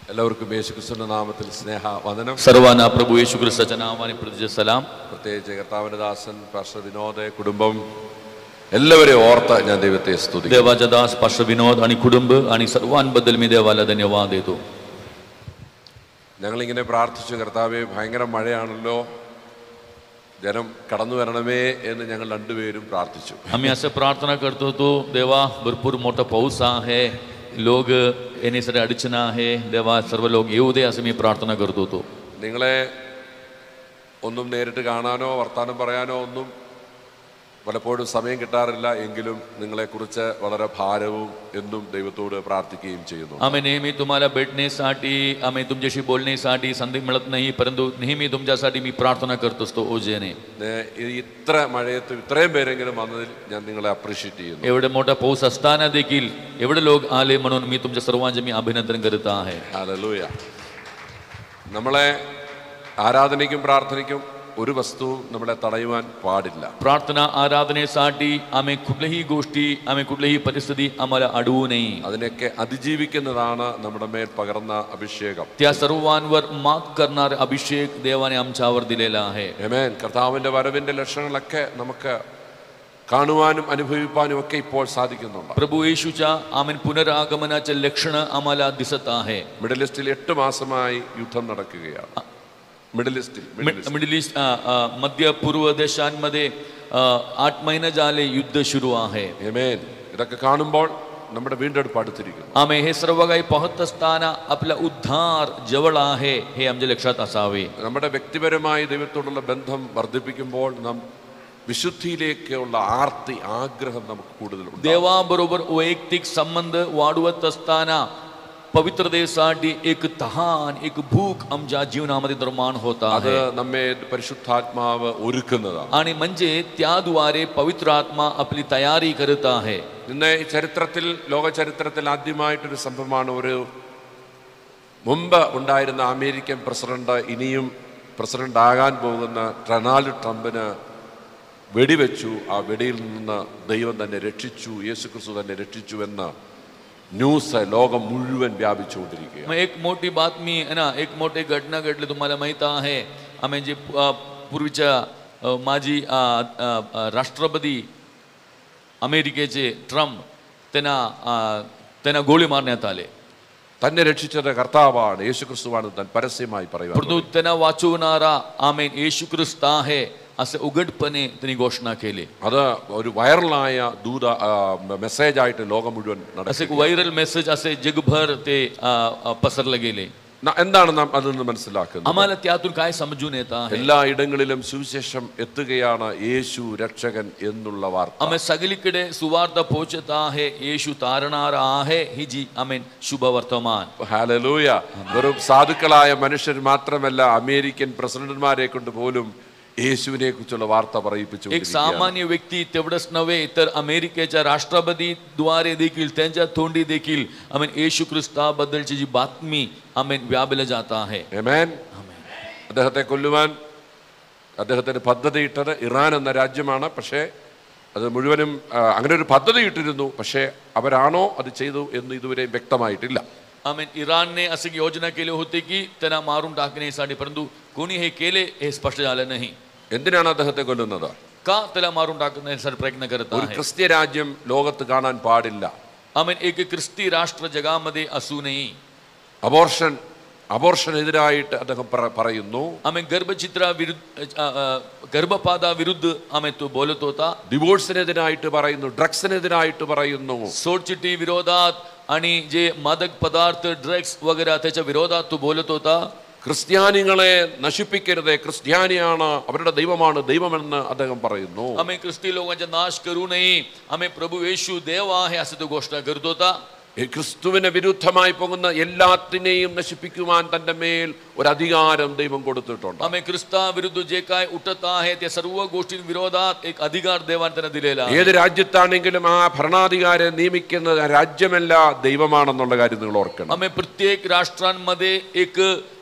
എല്ലാവർക്കും യേശുക്രിസ്തുവിന്റെ നാമത്തിൽ സ്നേഹ വന്ദനം. सर्वांना प्रभू येशू ख्रिस्ताच्या नावाने प्रभूचे सलाम. പ്രത്യേകിച്ച് കർത്താവിന്റെ ദാസൻ പാസ്റ്റർ വിനോദ് കുടുംബം എല്ലാവരെയും ഓർത്ത് ഞാൻ ദൈവത്തെ സ്തുതിക്കുന്നു. देवाचा दास पास्टर विनोद आणि कुटुंब आणि सर्वांबद्दल मी देवाला धन्यवाद देतो. ഞങ്ങളിങ്ങനെ പ്രാർത്ഥിച്ചു, കർത്താവേ ഭയങ്കര മഴയാണല്ലോ, ജനം കടന്നു വരണമേ എന്ന് ഞങ്ങൾ രണ്ടുപേരും പ്രാർത്ഥിച്ചു. आम्ही असं प्रार्थना करत होतो, देवा भरपूर मोठा पाऊस आहे, लोक येण्यासाठी अडचण आहे, देवा सर्व लोक येऊ दे असं मी प्रार्थना करत होतो. നിങ്ങളെ ഒന്നും നേരിട്ട് കാണാനോ വർത്താനം പറയാനോ ഒന്നും പലപ്പോഴും സമയം കിട്ടാറില്ല, എങ്കിലും നിങ്ങളെക്കുറിച്ച് വളരെ ഭാരവും എന്നും ദൈവത്തോട് പ്രാർത്ഥിക്കുകയും ചെയ്യുന്നു. आम्ही नेहमी तुम्हाला भेटण्यासाठी, आम्ही तुमच्याशी बोलण्यासाठी संधी मिळत नाही, परंतु नेहमी तुमच्यासाठी मी प्रार्थना करत असतो ओजेने. ഇത്ര മഴയത്ത് ഇത്രയും പേരെങ്കിലും വന്നതിൽ ഞാൻ നിങ്ങളെ അപ്രീഷിയേറ്റ് ചെയ്യുന്നു. एवढा मोठा पाऊस असताना देखील एवढे लोक आले म्हणून मी तुमच्या सर्वांचे मी अभिनंदन करत आहे. ഹല്ലേലൂയ. നമ്മളെ ആരാധനയ്ക്കും പ്രാർത്ഥനയ്ക്കും ഒരു വസ്തുവും നമ്മളെ തടയുവാൻ പാടില്ല. प्रार्थना आराधनेसाठी आम्ही कुठल्याही गोष्टी, आम्ही कुठल्याही परिस्थिती आम्हाला अडवू नये. അതിനൊക്കെ അതിജീവിക്കുന്നതാണ് നമ്മുടെ മേൽ പകർന്ന അഭിഷേകം. त्या सर्वांवर मात करणारे अभिषेक देवाने आमच्यावर दिलेला आहे. ആമേൻ. കർത്താവിന്റെ വരവിന്റെ ലക്ഷണങ്ങളൊക്കെ നമുക്ക് കാണുവാനും അനുഭവിക്കാനും ഒക്കെ ഇപ്പോൾ സാധിക്കുന്നുണ്ട്. प्रभू येशूच्या आम्ही पुनरागमनाचे लक्षण आम्हाला दिसत आहे. മിഡിൽ ഈസ്റ്റിൽ 8 മാസമായി യുദ്ധം നടക്കുകയാണ്. मिडल ईस्ट मध्य पूर्व देशांमध्ये 8 महिने झाले युद्ध सुरू आहे. ആമേൻ. ഇതൊക്കെ കാണുമ്പോൾ നമ്മുടെ വീണ്ടെടുപ്പ് അടുത്തിരിക്കുന്നു. आम्ही हे सर्व काही पाहत असताना आपला उद्धार जवळ आहे हे आमच्या लक्षात असावे. നമ്മുടെ വ്യക്തിപരമായി ദൈവത്തോടുള്ള ബന്ധം വർദ്ധിപ്പിക്കുമ്പോൾ നാം വിശുദ്ധിയിലേക്കുള്ള ആർത്തി ആഗ്രഹം നമുക്ക് കൂടുതലുണ്ട്. देवाबरोबर वैयक्तिक संबंध वाढवत असताना पवित्रतेसाठी एक तहान, एक भूक आमच्या जीवनामध्ये निर्माण होत आहे. അത് നമ്മെ പരിശുദ്ധാത്മാവ് ഒരുക്കുന്നതാണ്. आणि म्हणजे त्याद्वारे पवित्र आत्मा आपली तयारी करत आहे. ഇന്ന് ഈ ചരിത്രത്തിൽ, ലോക ചരിത്രത്തിൽ ആദ്യമായിട്ടൊരു സംഭവമാണ്. ഒരു മുമ്പ് ഉണ്ടായിരുന്ന അമേരിക്കൻ പ്രസിഡന്റ് ഇനിയും പ്രസിഡന്റ് ആകാൻ പോകുന്ന ഡൊണാൾഡ് ട്രംപിന് വെടിവെച്ചു. ആ വെടിയിൽ നിന്ന് ദൈവം തന്നെ രക്ഷിച്ചു, യേശുക്രിസ്തു തന്നെ രക്ഷിച്ചു എന്ന न्यूज ലോകം മുഴുവൻ വ്യാപിച്ചുകൊണ്ടിരിക്കുകയാണ്. एक मोठी बातमी आहे ना, एक मोठी घटना घडली, तुम्हाला माहित आहे. आम्ही जे पूर्वीच्या माजी राष्ट्रपती अमेरिकेचे ट्रम्प त्यांना गोळी मारण्यात आले. തന്നെ രക്ഷിച്ചത് കർത്താവാണ്, യേശുക്രിസ്തുവാണ് താൻ പരസ്യമായി പറയുന്നു. परंतु त्यांना वाचवणारा आमेन येशू ख्रिस्त आहे असे उघडपणे त्यांनी घोषणा केली. അത് ഒരു വൈറലായ മെസ്സേജ് ആയിട്ട് ലോകം മുഴുവൻ असे एक व्हायरल मेसेज असे जगभर ते पसरले गेले. എന്താണ് നാം അതിൽ മനസ്സിലാക്കുന്നത്? आम्हाला त्यातून काय समजून येत आहे? എല്ലാ ഇടങ്ങളിലും സുവിശേഷം എത്തുകയാണ്, യേശു രക്ഷകൻ എന്നുള്ള വാർത്ത. आम्ही सगळीकडे सुवार्ता पोहोचत आहे, येशू तारणार आहे ही जी आमेन शुभ वर्तमान. ഹല്ലേലൂയ. വെറും സാധുക്കളായ മനുഷ്യർ മാത്രമല്ല, അമേരിക്കൻ പ്രസിഡന്റുമാരെ കൊണ്ട് പോലും യേശുവിനെ കുറിച്ചുള്ള വാർത്ത പറയിപ്പിച്ചു. एक सामान्य व्यक्ती तेवढंच नव्हे तर अमेरिकेच्या राष्ट्रपतीद्वारे देखील त्यांच्या तोंडी देखील आमेन येशू ख्रिस्ताबद्दलची जी बातमी आमेन व्यापल्या जात आहे. ആമേൻ. അദ്ദേഹത്തെ കൊല്ലുവാൻ അദ്ദേഹത്തിന് പദ്ധതി ഇട്ടത് ഇറാൻ എന്ന രാജ്യമാണ്. പക്ഷേ അത് മുഴുവനും അങ്ങനെ ഒരു പദ്ധതി ഇട്ടിരുന്നു. പക്ഷേ അവരാണോ അത് ചെയ്തു എന്ന് ഇതുവരെ വ്യക്തമായിട്ടില്ല. आमेन. इराणने अशी योजना केली होती की त्यांना मारून टाकण्यासाठी, परंतु कोणी हे केले हे स्पष्ट झालं नाही. എന്തിനാണ് അദ്ദേഹത്തെ കൊല്ലുന്നത്? का त्याला मारून टाकण्यासाठी प्रयत्न करत ഒരു आहे? ക്രിസ്ത്യ രാജ്യം ലോകത്ത് കാണാൻ പാടില്ല. आमेन. एक ख्रिस्ती राष्ट्र जगामध्ये असू नये. അബോർഷനെതിരായിട്ട് അദ്ദേഹം പറയുന്നു. आम्ही गर्भपाता विरुद्ध आम्ही तो बोलत होता. ഡിവോഴ്സിനെതിരായിട്ട് പറയുന്നു, ഡ്രഗ്സിനെതിരായിട്ട് പറയുന്നു. सोडचिट्टी विरोधात आणि जे मादक पदार्थ, ड्रग्स वगैरे त्याच्या विरोधात तो बोलत होता. ക്രിസ്ത്യാനികളെ നശിപ്പിക്കരുത്, ക്രിസ്ത്യാനിയാണ് അവരുടെ ദൈവമെന്ന് അദ്ദേഹം പറയുന്നു. आम्ही ख्रिस्ती लोकांचा नाश करू नये, आम्ही प्रभू येशू देव आहे असं तो घोषणा करत होता. ക്രിസ്തുവിന് വിരുദ്ധമായി പോകുന്ന എല്ലാത്തിനെയും നശിപ്പിക്കുവാൻ തന്റെ മേൽ ഒരു അധികാരം ദൈവം കൊടുത്തിട്ടുണ്ട്. आम्ही ख्रिस्ता विरुद्ध जे काय उठत आहे त्या सर्व गोष्टींविरोधात एक अधिकार देवाने त्यांना दिलेला आहे. ഏത് രാജ്യത്താണെങ്കിലും ആ ഭരണാധികാരെ നിയമിക്കുന്നത് രാജ്യമല്ല, ദൈവമാണെന്നുള്ള കാര്യം നിങ്ങൾ ഓർക്കണം. आम्ही प्रत्येक राष्ट्रांमध्ये एक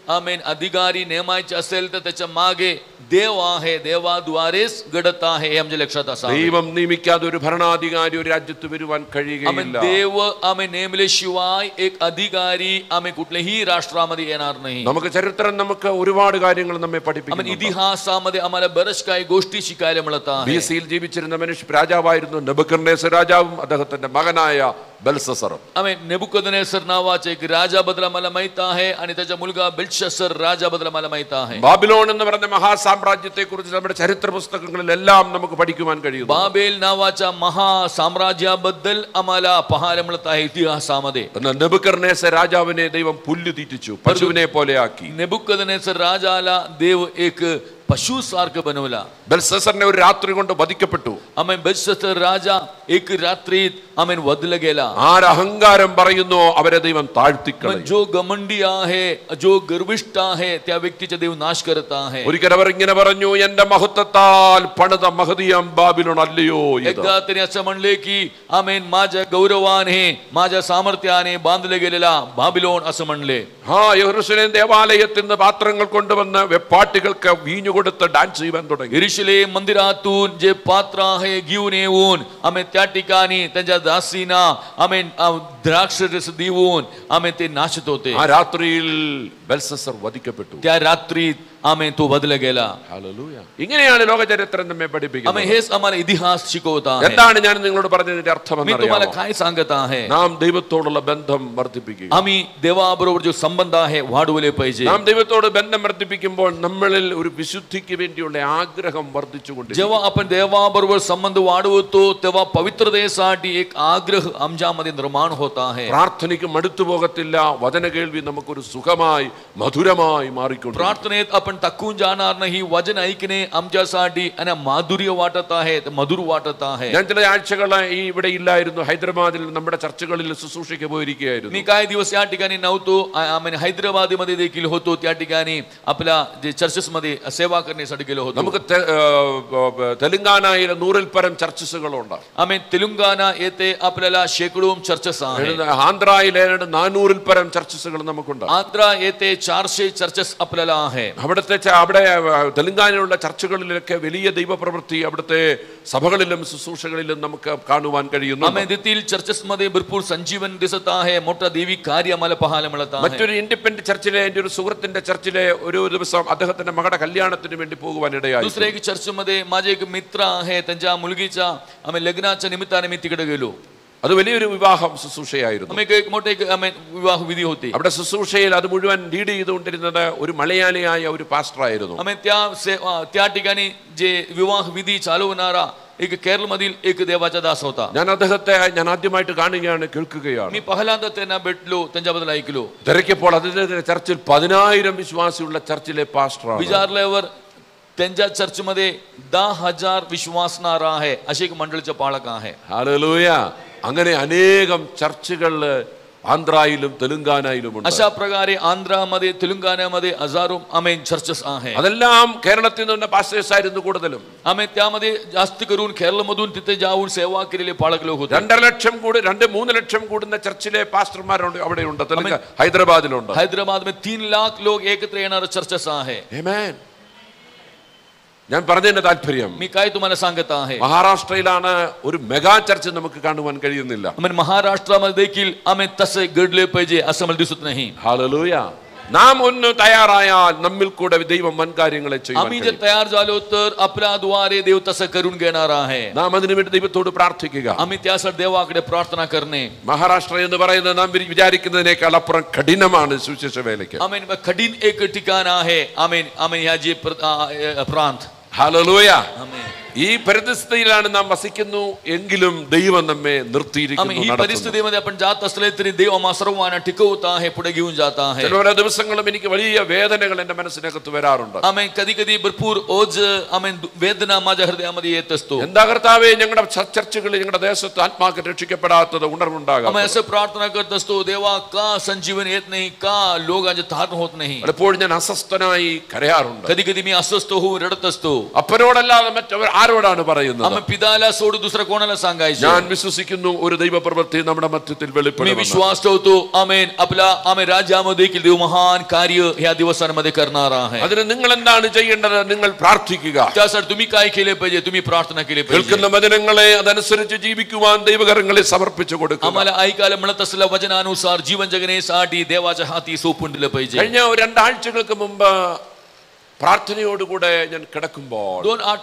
आमेन अधिकारी नेमायचे असेल तर त्याच्या मागे देव आहे, देवाद्वारेच घडत आहे हे आमच्या लक्षात असावे. ദൈവം നിയമിക്കാതെ ഒരു ഭരണാധികാരി ഒരു രാജ്യത്ത് വരുവാൻ आमेन കഴിയുകയില്ല. देव आमेन नेमल्याशिवाय एक अधिकारी आमेन कुठल्याही राष्ट्रामध्ये येणार नाही. നമുക്ക് ചരിത്രം നമുക്ക് ഒരുപാട് കാര്യങ്ങൾ നമ്മെ आमेन പഠിപ്പിക്കുന്നു. इतिहासामध्ये आम्हाला बरंच काही गोष्टी शिकायला मिळत आहे. ബിസിയിൽ ജീവിച്ചിരുന്ന മനുഷ്യ രാജാവായിരുന്നു നെബൂഖദ്നേസർ രാജാവും അദ്ദേഹത്തിന്റെ മകനായ ബെൽസസറും. आमेन नेबुकदनेसर नावाचा एक राजाबद्दल आम्हाला माहित आहे आणि त्याचा मुलगा बेल्शस्सर राजाबद्दल आम्हाला माहित आहे. ബാബിലോൺ എന്ന് പറഞ്ഞ മഹാസാമ്രാജ്യത്തെ കുറിച്ച് നമ്മുടെ ചരിത്ര പുസ്തകങ്ങളിലെല്ലാം നമുക്ക് പഠിക്കുവാൻ കഴിയും. बाबेल नावाच्या महासाम्राज्याबद्दल आम्हाला पाहायला मिळत आहे इतिहासामध्ये. എന്നാൽ നെബൂഖദ്നേസർ രാജാവിനെ ദൈവം പുല്ല് തീറ്റിച്ചു, പശുവിനെ പോലെയാക്കി. नेबुकदनेसर राजाला देव एक पशु सारखं बनवला. ബെൽസസറിനെ ഒരു രാത്രി കൊണ്ട് വധിക്കപ്പെട്ടു. आमेन बेल्शस्सर राजा एक रात्रीत आमेन वधला गेला. ആര് അഹങ്കാരം പറയുന്നോ അവരെ ദൈവം താഴ്ത്തിക്കളയും. जो घमंडी आहे, जो गर्विष्ठ आहे त्या व्यक्तीचा देव नाश करत आहे. ഒരിക്കൽ അവർ ഇങ്ങനെ പറഞ്ഞു, എന്റെ മഹത്വത്താൽ പണിത മഹതിയാം ബാബിലോൺ അല്ലയോ ഇത്. एकदा त्यांनी असं म्हणले की आमेन माझ्या गौरवाने माझ्या सामर्थ्याने बांधले गेलेला बाबिलोन असं म्हणले. യെരൂശലേം ദേവാലയത്തിൽ നിന്ന് പാത്രങ്ങൾ കൊണ്ടുവന്ന് വെപ്പാട്ടികൾക്ക് വീഞ്ഞു കൊടുത്ത് ഡാൻസ് ചെയ്യാൻ തുടങ്ങി. यरुशलेम मंदिरातून जे पात्र आहे घेऊन येऊन आमेन त्या ठिकाणी त्यांच्या दासीना आमेन द्राक्ष रस देऊन आमेन ते नाचत होते. ആ രാത്രിയിൽ ബെൽസസർ വധിക്കപ്പെട്ടു. त्या रात्रीत आमेन तो वधला गेला. ഹല്ലേലൂയ. ഇങ്ങനെയാണ് ലോകചരിത്രം നമ്മെ आमेन പഠിപ്പിക്കുന്നത്. हेच आम्हाला इतिहास शिकवत आहे. എന്താണ് ഞാൻ നിങ്ങളോട് പറഞ്ഞതിന്റെ അർത്ഥം मी तुम्हाला എന്നറിയാമോ? काय सांगत आहे? നാം ദൈവത്തോടുള്ള ബന്ധം വർദ്ധിപ്പിക്കുക. आम्ही देवाबरोबर जो संबंध आहे वाढवले पाहिजे. നാം ദൈവത്തോട് ബന്ധം വർദ്ധിപ്പിക്കുമ്പോൾ നമ്മളിൽ ഒരു വിശുദ്ധിക്ക് വേണ്ടിയുള്ള ആഗ്രഹം വർദ്ധിച്ചുകൊണ്ടിരിക്കും. जेव्हा आपण देवाबरोबर संबंध वाढवतो तेव्हा पवित्रतेसाठी एक आग्रह आमच्यामध्ये निर्माण होत आहे. പ്രാർത്ഥനയ്ക്ക് മടുത്തു പോകത്തില്ല. വചന കേൾവി നമുക്കൊരു സുഖമായി മധുരമായി മാറിക്കൊണ്ടിരിക്കും. प्रार्थनेत आपण थकून जाणार नाही. वचन ऐकणे आमच्यासाठी आणि माधुर्य वाटत आहे, मधुर वाटत आहे. ഞാൻ ചില ആഴ്ചകൾ ഇവിടെ ഇല്ലായിരുന്നു. ഹൈദരാബാദിൽ നമ്മുടെ ചർച്ചകളിൽ ശുശ്രൂഷയ്ക്ക് പോയിരിക്കുകയായിരുന്നു. मी काही दिवस या ठिकाणी नव्हतो. आम्ही हैदराबादमध्ये देखील होतो. त्या ठिकाणी आपल्या जे चर्चेस मध्ये सेवा करण्यासाठी गेलो होतो. നമുക്ക് തെലങ്കാനയിലെ 100ൽ പരം ചർച്ചസുകളുണ്ട്. आम्ही तेलंगणा येथे आपल्याला शेकडो चर्चेस आहेत. ആന്ധ്രയിലെ 400ൽ പരം ചർച്ചസുകൾ നമുക്കുണ്ട്. आंध्रा येथे 400 चर्चेस आपल्याला आहे. അവിടെ തെലങ്കാനയിലുള്ള ചർച്ചകളിലൊക്കെ വലിയ ദൈവപ്രവൃത്തി അവിടുത്തെ സഭകളിലും ശുശ്രൂഷകളിലും നമുക്ക് കാണുവാൻ കഴിയുന്നു. आम्ही तेथील चर्चेस मध्ये भरपूर संजीवन दिसत आहे. मोठा देवी कार्य आम्हाला पाहायला मिळत आहे. മറ്റൊരു ഇൻഡിപെൻഡന്റ് ചർച്ചിലെ എൻ്റെ ഒരു സുഹൃത്തിന്റെ ചർച്ചിലെ ഒരു ദിവസം അദ്ദേഹത്തിന്റെ മകളുടെ കല്യാണത്തിന് വേണ്ടി പോകുവാൻ ഇടയായി. दुसऱ्या एक चर्च मध्ये माझे एक मित्र आहे. त्यांच्या मुलगीच्या आम्ही लग्नाच्या निमित्ताने मी तिकडे गेलो. അത് വലിയൊരു വിവാഹം ശുശ്രൂഷയായിരുന്നു. आम्ही एक मोठे विवाह विधी होती. അവിടെ ശുശ്രൂഷയിൽ അത് മുഴുവൻ ലീഡ് ചെയ്തുകൊണ്ടിരുന്നത് ഒരു മലയാളിയായ ഒരു പാസ്റ്റർ ആയിരുന്നു. आम्ही त्या ठिकाणी जे विवाह विधी चालवणारा एक केरळ मधील एक देवाचा दास होता. ഞാൻ അദ്ദേഹത്തെ ആദ്യമായിട്ട് കാണുകയാണ്, കേൾക്കുകയാണ്. मी पहिल्यांदा त्यांना भेटलो, त्यांच्याबद्दल ऐकलो. തിരക്കിയപ്പോൾ അതിന്റെ ചർച്ചിൽ 10,000 വിശ്വാസിയുള്ള ചർച്ചിലെ പാസ്റ്ററാണ്. विचारल्यावर त्यांच्या चर्चमध्ये 10,000 विश्वासणारा आहे अशी एक मंडळीचा पालक आहे. ഹല്ലേലൂയ. അങ്ങനെ അനേകം ചർച്ചുകൾ ആന്ധ്രയിലും തെലുങ്കാനയിലും ഉണ്ട്. अशा प्रकारे आंध्रामध्ये तेलंगणामध्ये हजारो आमेन चर्चेस आहे. അതെല്ലാം കേരളത്തിൽ നിന്ന് പാസ്റ്റേഴ്സ് ആയിരുന്നു കൂടുതലും. आम्ही त्यामध्ये जास्त करून केरळमधून तिथे जाऊन सेवा केलेले पालक लोक होते. 2 ലക്ഷം 3 ലക്ഷം കൂടുന്ന ചർച്ചിലെ പാസ്റ്റർമാരുണ്ട് അവിടെയുണ്ട്. ഹൈദരാബാദിലുണ്ട്. हैदराबाद में 3 लाख लोग एकत्र येणारे चर्चेस आहे. ആമേൻ. ഞാൻ പറഞ്ഞതിന്റെ താല്പര്യം, मी काय तुम्हाला सांगत आहे, മഹാരാഷ്ട്രയിലാണ് ഒരു മെഗാ ചർച്ച് നമുക്ക് കാണുവാൻ കഴിയുന്നില്ല. आम्ही महाराष्ट्रामध्ये देखील आम्ही तसे घडले पाहिजे असं मला दिसत नाही. ഹല്ലേലൂയ. നാം ഒന്ന് തയ്യാറായാൽ നമ്മിൽ കൂടെ ദൈവം വൻ കാര്യങ്ങളെ ചെയ്യും. आम्ही जर तयार झालो तर आपल्याद्वारे देव तसं करून घेणार आहे. നാം അതിനു വേണ്ടി ദൈവത്തോട് പ്രാർത്ഥിക്കുക. आम्ही त्यासाठी देवाकडे प्रार्थना करणे. മഹാരാഷ്ട്ര എന്ന് പറയുന്നത് നാം വിചാരിക്കുന്നതിനേക്കാൾ അപ്പുറം കഠിനമാണ് സുവിശേഷ വേലയ്ക്ക്. आमेन. कठीण एक ठिकाण आहे. आमेन. आमेन. ह्या जे प्रांत. ഹല്ലേലൂയ. आमेन. ഈ പരിസ്ഥിതിയിലാണ് നാം വസിക്കുന്നു എങ്കിലും ദൈവം നമ്മെ നിർത്തിയിരിക്കുന്നു. ही परिस्थितीमध्ये आपण जात असले तरी देव आम्हा सर्वांना टिकवत आहे, पुढे घेऊन जात आहे. ചില ദിവസങ്ങളും എനിക്ക് വലിയ വേദനകൾ എന്റെ മനസ്സിനകത്ത് വരാറുണ്ട്. आमेन. कधी कधी भरपूर ओझ आमेन वेदना माझ्या हृदयामध्ये येत असतो. എന്താ കർത്താവേ ഞങ്ങളുടെ ചർച്ചകളിൽ ഞങ്ങളുടെ ദേശത്ത് ആത്മാക്കൾ രക്ഷിക്കപ്പെടാത്തത്, ഉണർവുണ്ടാകാം. आम्ही असं प्रार्थना करत असतो, देवा का संजीवन येत नाही, का लोकांचे धारण होत नाही. പലപ്പോഴും ഞാൻ അസ്വസ്ഥനായി കരയാറുണ്ട്. कधी कधी मी अस्वस्थ होऊन रडत असतो. അപ്പനോടല്ലാതെ മറ്റവർ ആരോടാണ് പറയുന്നത്? आम्ही पिताला सोडून दुसऱ्या कोणाला सांगायचे? ഞാൻ വിശ്വസിക്കുന്നു ഒരു ദൈവപ്രവൃത്തി നമ്മുടെ മധ്യത്തിൽ मी വെളിപ്പെടും. विश्वास ठेवतो आमेन आपला आम्ही राज्यामध्ये देखील देव महान कार्य ह्या दिवसांमध्ये करणार आहे. അതിന് നിങ്ങൾ എന്താണ് ചെയ്യേണ്ടത്? നിങ്ങൾ പ്രാർത്ഥിക്കുക. त्यासाठी तुम्ही काय केले पाहिजे? तुम्ही प्रार्थना केली पाहिजे. കേൾക്കുന്ന വചനങ്ങളെ അതനുസരിച്ച് ജീവിക്കുവാൻ ദൈവകരങ്ങളെ സമർപ്പിച്ചു കൊടുക്കുക. आम्हाला ऐकायला मिळत असलेल्या वचनानुसार जीवन जगण्यासाठी देवाच्या हाती सोपून दिलं पाहिजे. കഴിഞ്ഞ 2 ആഴ്ചകൾക്ക് മുമ്പ് പ്രാർത്ഥനയോടുകൂടെ ഞാൻ കിടക്കുമ്പോൾ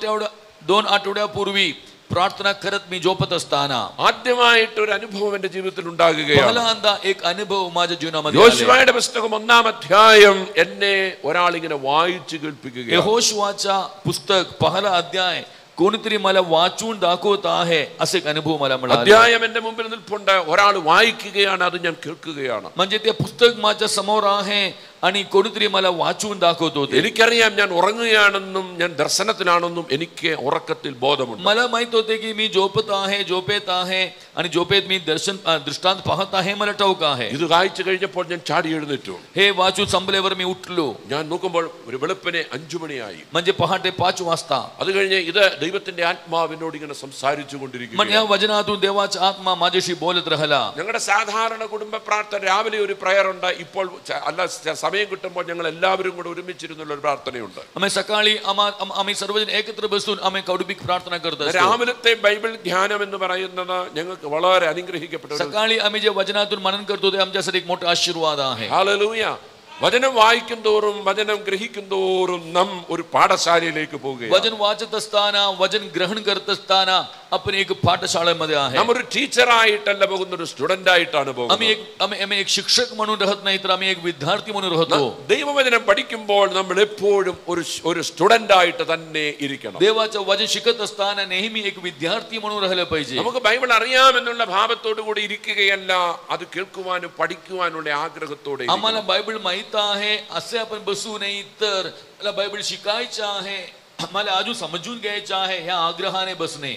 2 आठवड्यापूर्वी प्रार्थना करत मी झोपत असताना ആദ്യമായിട്ട് ഒരു അനുഭവം എന്റെ ജീവിതത്തിൽ ഉണ്ടാകുകയാണ്. पहिल्यांदा एक अनुभव माझ्या जीवनामध्ये യോശുവയുടെ പുസ്തകം 1-ാം അധ്യായം എന്നെ ഒരാൾ ഇങ്ങനെ വായിച്ചു കേൾപ്പിക്കുകയാണ്. यहोशुवाचा पुस्तक 1ला अध्याय कोणीतरी मला वाचून दाखवत आहे असे एक अनुभव मला मिळाला. അധ്യായം എന്റെ മുമ്പിൽ നിൽപ്പുണ്ട്, ഒരാൾ വായിക്കുകയാണ്, അത് ഞാൻ കേൾക്കുകയാണ്. म्हणजे ते पुस्तक माझ्या समोर आहे आणि कोणीतरी मला वाचून दाखवत होते. എനിക്കറിയാം ഞാൻ ഉറങ്ങുകയാണെന്നും ഞാൻ ദർശനത്തിലാണെന്നും എനിക്ക് ഉറക്കത്തിൽ ബോധമുണ്ട്. मला माहित होते की मी झोपेत आहे आणि झोपेत मी दृष्टांत पाहत आहे, मला ठाऊक आहे. ഇത് വായിച്ചു കഴിഞ്ഞപ്പോൾ ഞാൻ ചാടി എഴുന്നേറ്റു. हे वाचून संपल्यावर मी उठलो. ഞാൻ നോക്കുമ്പോൾ ഒരു വെളുപ്പിനെ 5 മണിയായി. म्हणजे पहाटे 5 वाजता. അത് കഴിഞ്ഞ് ഇത് ദൈവത്തിന്റെ ആത്മാവിനോട് ഇങ്ങനെ സംസാരിച്ചു കൊണ്ടിരിക്കുന്നു. म्हणजे या वचनातून देवाचा आत्मा माझ्याशी बोलत राहिला. ഞങ്ങളുടെ സാധാരണ കുടുംബ പ്രാർത്ഥന രാവിലെ ഒരു പ്രയർ ഉണ്ട്. ഇപ്പോൾ അല്ല സമയം കിട്ടുമ്പോൾ ഞങ്ങൾ എല്ലാവരും കൂടെ ഒരുമിച്ചിരുന്നുള്ള ഒരു പ്രാർത്ഥനയുണ്ട്. आम्ही सकाळी आम्ही सर्वजण एकत्र बसून आम्ही कौटुंबिक प्रार्थना करत असतो. രാവിലത്തെ ബൈബിൾ ധ്യാനം എന്ന് പറയുന്നത് ഞങ്ങൾക്ക് വളരെ അനുഗ്രഹിക്കപ്പെട്ട सकाळी आम्ही जे वचनातून मनन करतो ते आमच्यासाठी एक मोठा आशीर्वाद आहे. ഹല്ലേലൂയ. വചനം വായിക്കും തോറും വചനം ഗ്രഹിക്കും തോറും നാം ഒരു പാഠശാലയിലേക്ക് പോവുകയാണ്. वचन वाचत असताना वचन ग्रहण करत असताना आपण एक पाठशाळेमध्ये आहे. നാം ഒരു ടീച്ചറായിട്ടല്ല പോകുന്ന, ഒരു സ്റ്റുഡന്റ് ആയിട്ടാണ് പോകുന്നത്. आम्ही एक शिक्षक म्हणून राहत नाही तर आम्ही एक विद्यार्थी म्हणून राहतो. ദൈവവചനം പഠിക്കുമ്പോൾ നമ്മൾ എപ്പോഴും ഒരു സ്റ്റുഡന്റ് ആയിട്ട് തന്നെ ഇരിക്കണം. देवाचं वचन शिकत असताना नेहमी एक विद्यार्थी म्हणून राहिलं पाहिजे. നമുക്ക് ബൈബിൾ അറിയാമെന്നുള്ള ഭാവത്തോടു കൂടി ഇരിക്കുകയല്ല, അത് കേൾക്കുവാനും പഠിക്കുവാനുള്ള ആഗ്രഹത്തോടെ. आम्हाला बायबल माहित आहे असे आपण बसू नये, तर मला बायबल शिकायचं आहे, मला अजून समजून घ्यायचं आहे ह्या आग्रहाने बसणे.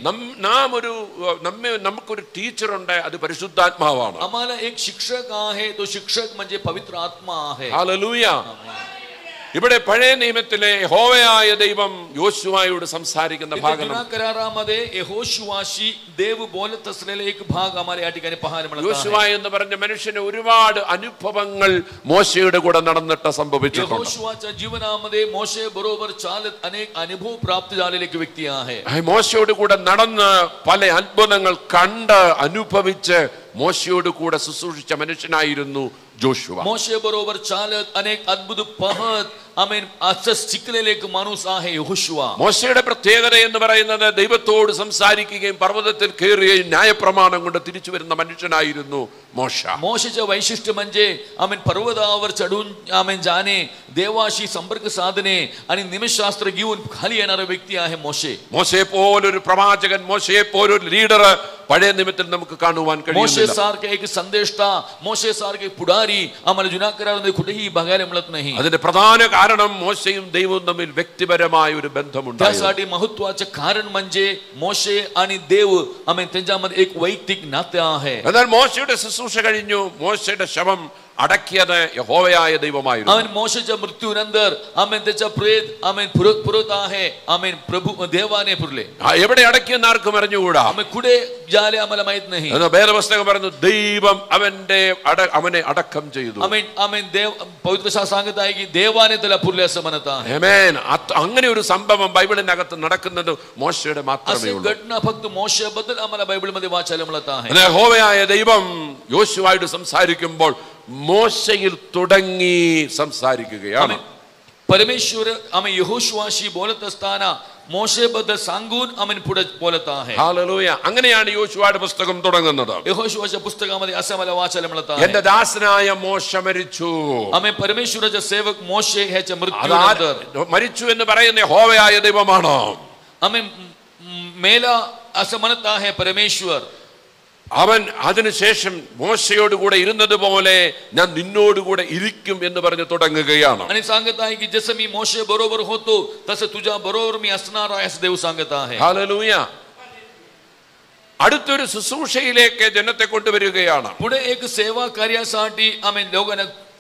നമുക്കൊരു ടീച്ചറുണ്ട്, അത് പരിശുദ്ധാത്മാവാണ്. आम्हाला एक शिक्षक आहे, तो शिक्षक म्हणजे पवित्र आत्मा आहे. ഹല്ലേലൂയ. ഇവിടെ പഴയ നിയമത്തിലെ യഹോവയായ ദൈവം യോശുവയോട് സംസാരിക്കുന്ന ഭാഗം, जुन्या करारामध्ये यहोशुवाशी देव बोलत असलेला एक भाग आम्हाला या ठिकाणी पाहायला मिळतो. യോശുവ എന്ന് പറഞ്ഞ മനുഷ്യന് ഒരുപാട് അനുഭവങ്ങൾ മോശയുടെ കൂടെ നടന്നിട്ട് സംഭവിച്ചിട്ടുണ്ട്. यहोशुवाच्या जीवनामध्ये मोशे बरोबर चालत अनेक अनुभव प्राप्त झालेले एक व्यक्ती आहे. മോശയോട് കൂടെ നടന്ന് പല അത്ഭുതങ്ങൾ കണ്ട് അനുഭവിച്ച് മോശയോട് കൂടെ ശുശ്രൂഷിച്ച മനുഷ്യനായിരുന്നു जोशुवा. मोशे बरोबर चालत अनेक अद्भुत पाहत आमेन असं शिकलेले एक माणूस आहे यहोशुवा. മോശയുടെ പ്രത്യേകത എന്ന് പറയുന്നത് ദൈവത്തോട് സംസാരിക്കുകയും പർവ്വതത്തിൽ കയറുകയും ന്യായപ്രമാണം കൊണ്ട് തിരിച്ചു വരുന്ന മനുഷ്യനായിരുന്നു മോശ. मोशेचे वैशिष्ट्य म्हणजे आमेन पर्वतावर चढून आमेन जाणे, देवाशी संपर्क साधणे आणि निमिषशास्त्र घेऊन खाली येणारा व्यक्ती आहे मोशे. മോശയെ പോലൊരു പ്രവാചകൻ, മോശയെ പോലൊരു ലീഡർ പഴയ നിയമത്തിൽ നമുക്ക് കാണുവാൻ കഴിയുന്നില്ല. मोशे सारखे एक संदेष्टा, मोशे सारखे पुढारी आम्हाला जुन्या करारामध्ये कुठेही बघायला मिळत नाही. അതിന്റെ പ്രധാന കാരണം മോശയും ദൈവവും തമ്മിൽ വ്യക്തിപരമായ ഒരു ബന്ധമുണ്ട്. त्यासाठी महत्त्वाचे कारण म्हणजे मोशे आणि देव आमेन त्यांच्यामध्ये एक वैयक्तिक नाते आहे. എന്നാൽ മോശയുടെ ശുശ്രൂഷ കഴിഞ്ഞു. മോശയുടെ ശവം അടക്കിയത് യഹോവയായ ദൈവമായിരുന്നു. आमेन मोशेच्या मृत्यूनंतर आमेन त्याचा प्रेत आमेन पुरत आहे. आमेन प्रभू देवाने पुरले. എവിടെ അടക്കിയെന്ന് ആർക്കും അറിഞ്ഞുകൂടാ. आमेन कुठे झाले आम्हाला माहित नाही. വേദപുസ്തകം പറയുന്നു ദൈവം അവനെ അടക്കം ചെയ്തു. आमेन आमेन देव पवित्र शास्त्र सांगत आहे की देवाने त्याला पुरले असं म्हणत आहे. ആമേൻ. അങ്ങനെ ഒരു സംഭവം ബൈബിളിനകത്ത് നടക്കുന്നത് മോശയുടെ മാത്രമേ अशी ഉള്ളൂ. घटना फक्त मोशेबद्दल आम्हाला बायबलमध्ये वाचायला मिळत आहे. യഹോവയായ ദൈവം യോശുവയോട് സംസാരിക്കുമ്പോൾ മോശയിൽ തുടങ്ങി സംസാരിക്കുകയാണ്. परमेश्वर आम्ही यहोशुवाशी बोलत असताना मोशेबद्दल सांगून आम्ही पुढे बोलत आहे. ഹല്ലേലൂയ. അങ്ങനെയാണ് യോശുവയുടെ പുസ്തകം തുടങ്ങുന്നത്. यहोशुवाच्या पुस्तकामध्ये असं मला वाचायला मिळत आहे. എന്റെ ദാസനായ മോശ മരിച്ചു. आम्ही परमेश्वराचे सेवक मोशे ह्याच्या मृत्यूनंतर മരിച്ചു എന്ന് പറയുന്ന യഹോവയായ ദൈവമാണ്. आम्ही मेला असं म्हणत आहे परमेश्वर. അവൻ അതിനുശേഷം മോശയോടുകൂടെ ഇരുന്നത് പോലെ ഞാൻ നിന്നോടുകൂടെ ഇരിക്കും എന്ന് പറഞ്ഞ് തുടങ്ങുകയാണ്. आणि सांगत आहे की जसं मी मोशे बरोबर होतो तसं तुझ्या बरोबर मी असणार आहे असं देव सांगत आहे. ഹല്ലേലൂയ. അടുത്തൊരു ശുശ്രൂഷയിലേക്ക് ജനത്തെ കൊണ്ടുവരികയാണ്. पुढे एक सेवा कार्यासाठी आम्ही लोकांना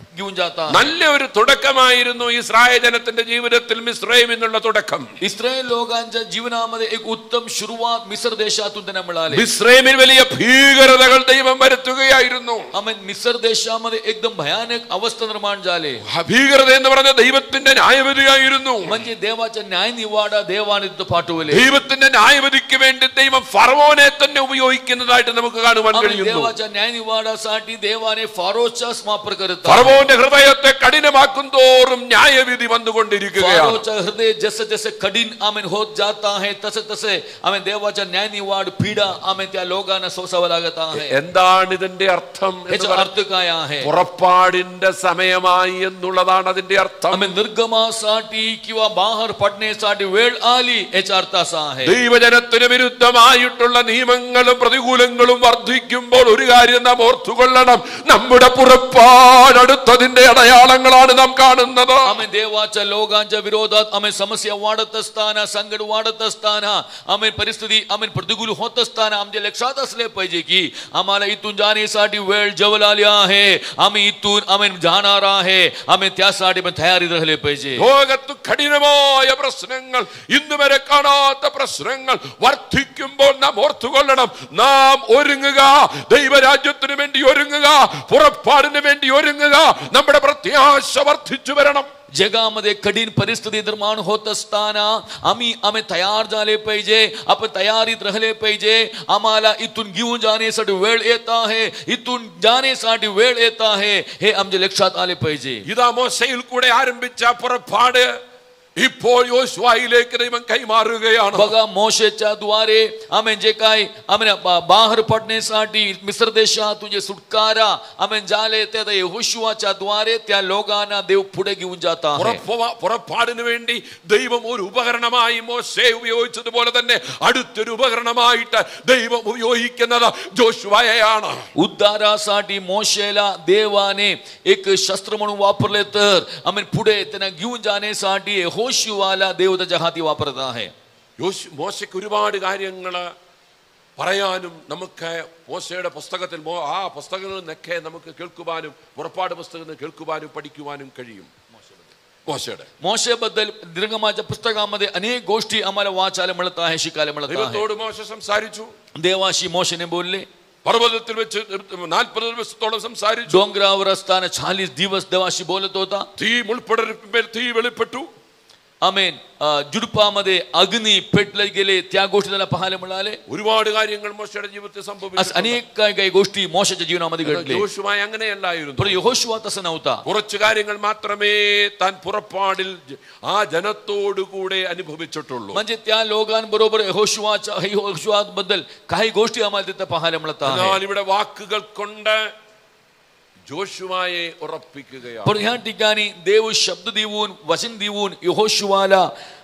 घेऊन जाता है. നല്ല ഒരു തുടക്കമായിരുന്നു ഇസ്രായേൽ ജനത്തിന്റെ ജീവിതത്തിൽ മിസ്രൈം എന്നുള്ള തുടക്കം. इस्रायल लोकांच्या जीवनामध्ये एक उत्तम सुरुवात मिस्र देशातून त्यांना मिळाली. മിസ്രൈമിൽ വലിയ ഭീകരതകൾ ദൈവം വരുത്തുകയായിരുന്നു. आमेन. मिस्र देशामध्ये एकदम भयानक अवस्था निर्माण झाले. ഭീകരത എന്ന് പറഞ്ഞ ദൈവത്തിന്റെ ന്യായവിധിയായിരുന്നു. म्हणजे देवाचा न्याय निवाडा देवाने तिथं पाठवले. ദൈവത്തിന്റെ ന്യായവിധിക്ക് വേണ്ടി ദൈവം ഫറവോനെ തന്നെ ഉപയോഗിക്കുന്നതായിട്ട് നമുക്ക് കാണുവാൻ കഴിയുന്നു. देवाच्या न्याय निवाडासाठी देवाने फारोचा वापर करत. ഫറവോന്റെ ഹൃദയത്തെ കഠിനമാക്കും തോറും ന്യായവിധി വന്നുകൊണ്ടിരിക്കുകയാണ്. फारोचा हृदय जसे जसे कठीण आमेन होत जाता है तसे तसे आमेन देवाचा न्याय निवाड पीडा आमेन त्या लोकांना सोसावं लागत आहे. എന്താണ് ഇതിന്റെ അർത്ഥം? याचा अर्थ काय आहे? പുറപ്പാടിന്റെ സമയമായി എന്നുള്ളതാണ് അതിന്റെ അർത്ഥം. आमेन. निर्गमासाठी किंवा बाहेर पडण्यासाठी वेळ आली याचा अर्थ असा आहे. ദൈവജനത്തിന് വിരുദ്ധമായിട്ടുള്ള നിയമങ്ങളും പ്രതികൂലങ്ങളും വർദ്ധിക്കുമ്പോൾ ഒരു കാര്യം നാം ഓർത്തുകൊള്ളണം, നമ്മുടെ പുറപ്പാട് അടുത്തതിന്റെ അടയാളങ്ങളാണ് നാം കാണുന്നത്. आम्ही देवाच्या लोकांच्या विरोधात आम्ही समस्या वाढत असताना, संकट वाढत असताना, आम्ही परिस्थिती आम्ही प्रतिकूल होत असताना आमच्या लक्षात असले पाहिजे की आम्हाला इथून जाण्यासाठी वेळ जवळ आली आहे. आम्ही इथून आम्ही जाणार आहे. आम्ही त्यासाठी पण तयारीत राहिले पाहिजे. ലോകത്ത് കഠിനമായ പ്രശ്നങ്ങൾ, ഇന്ന് വരെ കാണാത്ത പ്രശ്നങ്ങൾ വർദ്ധിക്കുമ്പോൾ നാം ഓർത്തുകൊള്ളണം, നാം ഒരുങ്ങുക, ദൈവരാജ്യത്തിന് വേണ്ടി ഒരുങ്ങുക, പുറപ്പാടിന് വേണ്ടി ഒരുങ്ങുക. നമ്മുടെ പ്രത്യാശ വർദ്ധിച്ചു വരണം. जगामध्ये कठीण परिस्थिती निर्माण होत असताना आम्ही तयार झाले पाहिजे. आपण तयारीत राहिले पाहिजे. आम्हाला इथून घेऊन जाण्यासाठी वेळ येत आहे. इथून जाण्यासाठी वेळ येत आहे हे आमच्या लक्षात आले पाहिजे. ഇതാ മോശയിൽ കൂടെ ആരംഭിച്ച പുറപ്പാട് ഇപ്പോൾ യോശുവയിലേക്ക് ദൈവം കൈമാറുകയാണ്. बघा, मोशेच्या द्वारे आम्ही जे काय आम्ही बाहेर पडण्यासाठी मिस्र देशातून जे सुटकारा आम्ही झाले ते यहोशुवाच्या द्वारे त्या लोकांना देव पुढे घेऊन जात आहे. പുറപ്പാടിന് വേണ്ടി ദൈവം ഒരു ഉപകരണമായി മോശയെ ഉപയോഗിച്ചതുപോലെ തന്നെ അടുത്തൊരു ഉപകരണമായിട്ട് ദൈവം ഉപയോഗിക്കുന്നത് ജോഷുവയെയാണ്. उद्धारासाठी मोशेला देवाने एक शस्त्र म्हणून वापरले, तर आम्ही पुढे त्यांना घेऊन जाण्यासाठी യോശുവാല देव त्याच्या हाती वापरत आहे. മോശയ്ക്ക് ഒരുപാട് കാര്യങ്ങൾ പറയാനും നമുക്ക് മോശയുടെ പുസ്തകത്തിൽ ആ പുസ്തകങ്ങളിൽ നിന്നൊക്കെ നമുക്ക് കേൾക്കുവാനും പുറപ്പാട് പുസ്തകത്തിൽ കേൾക്കുവാനും പഠിക്കുവാനും കഴിയും. മോശेबद्दल निर्गमाच्या पुस्तकामध्ये अनेक गोष्टी आम्हाला वाचायला मिळत आहे, शिकायला मिळत आहे. ദൈവത്തോട് മോശ സംസാരിച്ചു. देवाशी मोशेने बोलले. पर्वतातील വെച്ച് 40 ദിവസത്തോളം സംസാരിച്ചു. डोंगरावर असताना 40 दिवस देवाशी बोलत होता. തീ മുൾപ്പടർപ്പിന്മേൽ തീ വെളിപ്പെട്ടു. आमेन. जुडपामध्ये अग्नी पेटले गेले, त्या गोष्टी त्याला पाहायला मिळाले. ഒരുപാട് കാര്യങ്ങൾ മോശയുടെ ജീവിതത്തിൽ സംഭവിച്ചു. अनेक काही गोष्टी मोशेच्या जीवनामध्ये घडले. യോശുവ അങ്ങനെയല്ലായിരുന്നു. पण यहोशुवा तसं नव्हता. കുറച്ച് കാര്യങ്ങൾ മാത്രമേ താൻ പുറപ്പാടിൽ ആ ജനത്തോടു കൂടെ അനുഭവിച്ചിട്ടുള്ളൂ. म्हणजे त्या लोकांबरोबर यहोशुवाबद्दल काही गोष्टी आम्हाला तिथे पाहायला मिळत आहेत. എന്നാൽ ഇവിടെ വാക്കുകൾ കൊണ്ട് ജോഷുവയെ ഉറപ്പിക്കുകയാണ്. पण ह्या ठिकाणी देव शब्द देऊन, वचन देऊन यहोशुवाला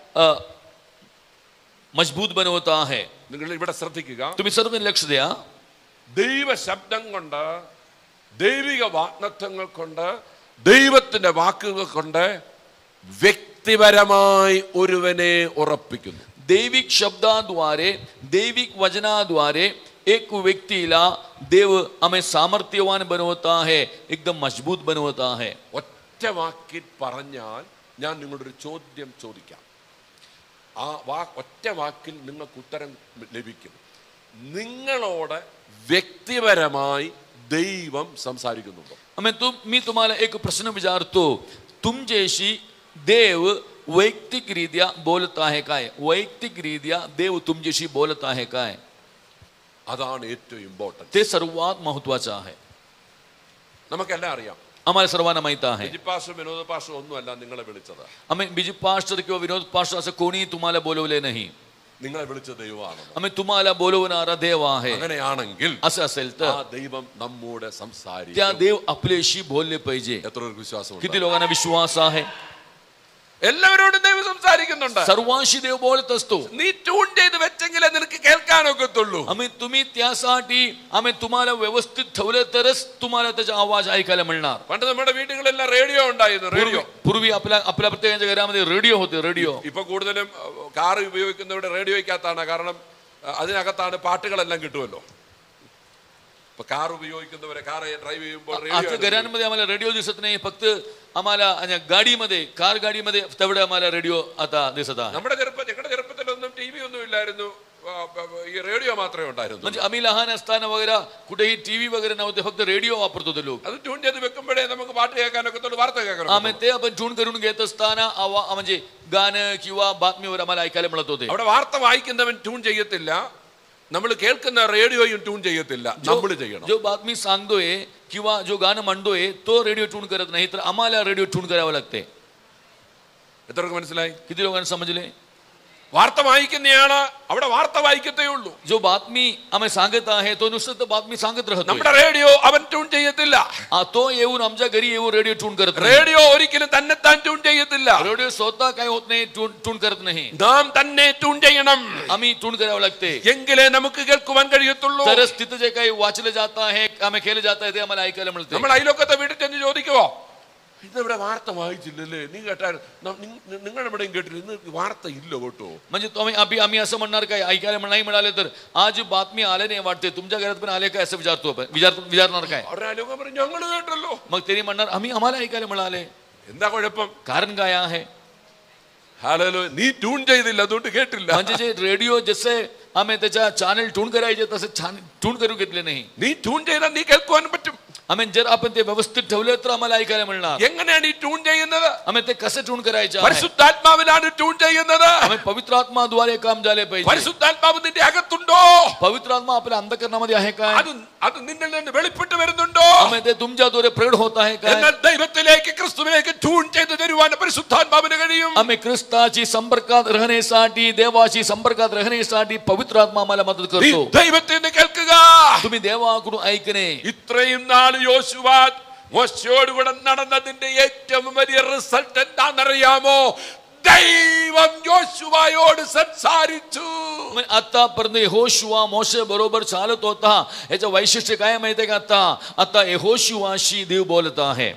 मजबूत बनवत आहे. നിങ്ങൾ ഇവിടെ ശ്രദ്ധിക്കുക. तुम्ही सर्व लक्ष द्या. ദൈവ ശബ്ദം കൊണ്ട്, ദൈവിക വാഗ്ദത്തങ്ങൾ കൊണ്ട്, ദൈവത്തിന്റെ വാക്കുകൾ കൊണ്ട് വ്യക്തിപരമായി ഒരുവനെ ഉറപ്പിക്കുന്നു. दैविक शब्दाद्वारे, दैविक वचनाद्वारे एक व्यक्तीला देव आम्ही सामर्थ्यवान बनवत आहे, एकदम मजबूत बनवत आहे. ഒറ്റ വാക്കിൽ പറഞ്ഞാൽ ഞാൻ നിങ്ങളൊരു ചോദ്യം ചോദിക്കാം. ആ ഒറ്റ വാക്കിൽ നിങ്ങൾക്ക് ഉത്തരം ലഭിക്കും. നിങ്ങളോട് വ്യക്തിപരമായി ദൈവം സംസാരിക്കുന്നുണ്ടോ? मी तुम्हाला एक प्रश्न विचारतो, तुमच्याशी देव वैयक्तिकरित्या बोलत आहे काय? वैयक्तिकरित्या देव तुमच्याशी बोलत आहे काय? അതാണ് ഏറ്റവും ഇമ്പോർട്ടന്റ്. ते सर्वात महत्वाचं आहे. നമുക്കെല്ലാം അറിയാം. आम्हाला सर्वांना माहित आहे. ബിജു പാസ്റ്റർ, വിനോദ പാസ്റ്റർ ഒന്നുമല്ല നിങ്ങളെ വിളിച്ചത്. आम्ही बिजू पास्टर किंवा विनोद पास्टर असं कोणी तुम्हाला बोलवले नाही. നിങ്ങളെ വിളിച്ച ദൈവമാണ്. आम्ही तुम्हाला बोलवणारा देव आहे. അങ്ങനെയാണെങ്കിൽ असं असेल तर ആ ദൈവം നമ്മോട് സംസാരിക്കും. त्या देव आपल्याशी बोलले पाहिजे. എത്ര പേർക്ക് വിശ്വാസമുണ്ട്? किती लोकांना विश्वास आहे? എല്ലാവരോടും ദൈവം സംസാരിക്കുന്നുണ്ട്. सर्वांशी देव बोलत असतो. നീ ട്യൂൺ ചെയ്ത് വെച്ചെങ്കിലേ നിനക്ക് കേൾക്കാനൊക്കത്തുള്ളൂ. तुम्ही त्यासाठी तुम्हाला व्यवस्थित ठेवले तरच तुम्हाला त्याचा आवाज ऐकायला मिळणार. പണ്ട് നമ്മുടെ വീടുകളെല്ലാം റേഡിയോ ഉണ്ടായിരുന്നു. റേഡിയോ पूर्वी आपल्या प्रत्येकाच्या घरामध्ये रेडिओ होते. रेडिओ ഇപ്പൊ കൂടുതലും കാർ ഉപയോഗിക്കുന്നവരുടെ റേഡിയോയ്ക്കകത്താണ്. കാരണം അതിനകത്താണ് പാട്ടുകളെല്ലാം കിട്ടുമല്ലോ. ഇപ്പൊ കാർ ഉപയോഗിക്കുന്നവരെ കാർ ഡ്രൈവ് ചെയ്യുമ്പോൾ आता घरांमध्ये आम्हाला रेडिओ दिसत नाही, फक्त आम्हाला गाडीमध्ये कार गाडीमध्ये तेवढं आम्हाला रेडिओ आता दिसत आहे. ഞങ്ങളുടെ ചെറുപ്പത്തിലൊന്നും ടി വി ഒന്നും ഇല്ലായിരുന്നു, ഈ റേഡിയോ മാത്രമേ ഉണ്ടായിരുന്നു. म्हणजे आम्ही लहान असताना वगैरे कुठेही टीव्ही वगैरे नव्हते, फक्त रेडिओ वापरत होते लोक. അത് ട്യൂൺ ചെയ്ത് വെക്കുമ്പോഴേ നമുക്ക് പാട്ട് കേൾക്കാനൊക്കെ വാർത്ത കേൾക്കാൻ. आम्ही ते आपण ट्यून करून घेत असताना म्हणजे गाणं किंवा बातमीवर आम्हाला ऐकायला मिळत होते. അവിടെ വാർത്ത വായിക്കുന്നവൻ ട്യൂൺ ചെയ്യത്തില്ല, നമ്മൾ കേൾക്കുന്ന റേഡിയോയും ട്യൂൺ ചെയ്യത്തില്ല, നമ്മൾ ചെയ്യണം. जो बातमी सांगतोय किंवा जो गाणं म्हणतोय तो रेडिओ ट्यून करत नाही, तर आम्हाला रेडिओ ट्यून करावं लागते. എത്രയൊക്കെ മനസ്സിലായി? किती लोकांना समजले? വാർത്ത വായിക്കുന്നയാള് അവിടെ വാർത്ത വായിക്കത്തേ ഉള്ളൂ. जो बातमी आम्ही सांगत आहे तो नुसतं बातमी सांगत राहतो. നമ്മുടെ റേഡിയോ അവൻ ട്യൂൺ ചെയ്യത്തില്ല. तो येऊन आमच्या घरी येऊन रेडिओ ट्यून करत नाही. റേഡിയോ ഒരിക്കലും തന്നെത്താൻ ട്യൂൺ ചെയ്യത്തില്ല. रेडिओ स्वतः काय होत नाही, ट्यून करत नाही. നാം തന്നെ ട്യൂൺ ചെയ്യണം. आम्ही ट्यून करावं लागते, എങ്കിലേ നമുക്ക് കേൾക്കുവാൻ കഴിയത്തുള്ളൂ. तरच तिथं जे काही वाचलं जात आहे, आम्ही केलं जात आहे ते आम्हाला ऐकायला मिळते. നമ്മൾ അയൽവക്കത്തെ വീട്ടിൽ ചെന്ന് ചോദിക്കുവോ, ഇന്നിവിടെ വാർത്ത വായിച്ചില്ലല്ലേ, നീ കേട്ടാൽ നിങ്ങളിവിടെയും കേട്ടില്ല, ഇന്ന് വാർത്ത ഇല്ല കേട്ടോ. म्हणजे आम्ही असं म्हणणार काय, ऐकायला नाही मिळाले तर आज बातमी आले नाही वाटते, तुमच्या घरात पण आले काय असं विचारतो आपण, विचारणार काय? ഞങ്ങൾ കേട്ടല്ലോ. मग त्यांनी म्हणणार आम्हाला ऐकायला मिळाले. എന്താ കുഴപ്പം? कारण काय आहे? हालेलुया. നീ ട്യൂൺ ചെയ്തില്ല, അതുകൊണ്ട് കേട്ടില്ല. म्हणजे जे रेडिओ जसे आम्ही त्याच्या चॅनल ट्यून करायचे तसे ट्यून करून घेतले नाही. നീ ട്യൂൺ ചെയ്താൽ നീ കേൾക്കുവാൻ പറ്റും. आम्ही जर आपण ते व्यवस्थित ठेवले तर आम्हाला ऐकायला मिळणार. എങ്ങനെയാണ് ഈ ട്യൂൺ ചെയ്യുന്നത്? आम्ही ते कसं ट्यून करायचं? പരിശുദ്ധാത്മാവിലാണ് ട്യൂൺ ചെയ്യുന്നത്. आम्ही पवित्र आत्माद्वारे काम झाले पाहिजे. പരിശുദ്ധാത്മാവ് നിന്റെ അകത്തുണ്ടോ? पवित्र आत्मा आपल्या अंतःकरणामध्ये आहे काय? അത് നിന്നിൽ നിന്ന് വെളിപ്പെട്ട് വരുന്നുണ്ടോ? आम्ही ते तुमच्याद्वारे प्रगट होत आहे काय? എന്നാൽ ദൈവത്തിലേക്ക് ക്രിസ്തുവിലേക്ക് ട്യൂൺ ചെയ്ത് തരുവാൻ പരിശുദ്ധാത്മാവിന് കഴിയും. आम्ही ख्रिस्ताची संपर्कात राहण्यासाठी, देवाची संपर्कात राहण्यासाठी पवित्र आत्मा आम्हाला मदत करतो. ദൈവത്തിൽ നിന്ന് കേൾക്കുക, तुम्ही देवाकडून ऐकणे. ഇത്രയും നാൾ യോശുവ മോശയോടുകൂടെ നടന്നതിന്റെ ഏറ്റവും വലിയ റിസൾട്ട് എന്താണെന്നറിയാമോ? ദൈവം യോശുവയോട് സംസാരിച്ചു. आतापर्यंत यहोशुवा मोशे बरोबर चालत होता, याचं वैशिष्ट्य काय माहितीये का? आता यहोशुवाशी देव बोलत आहे.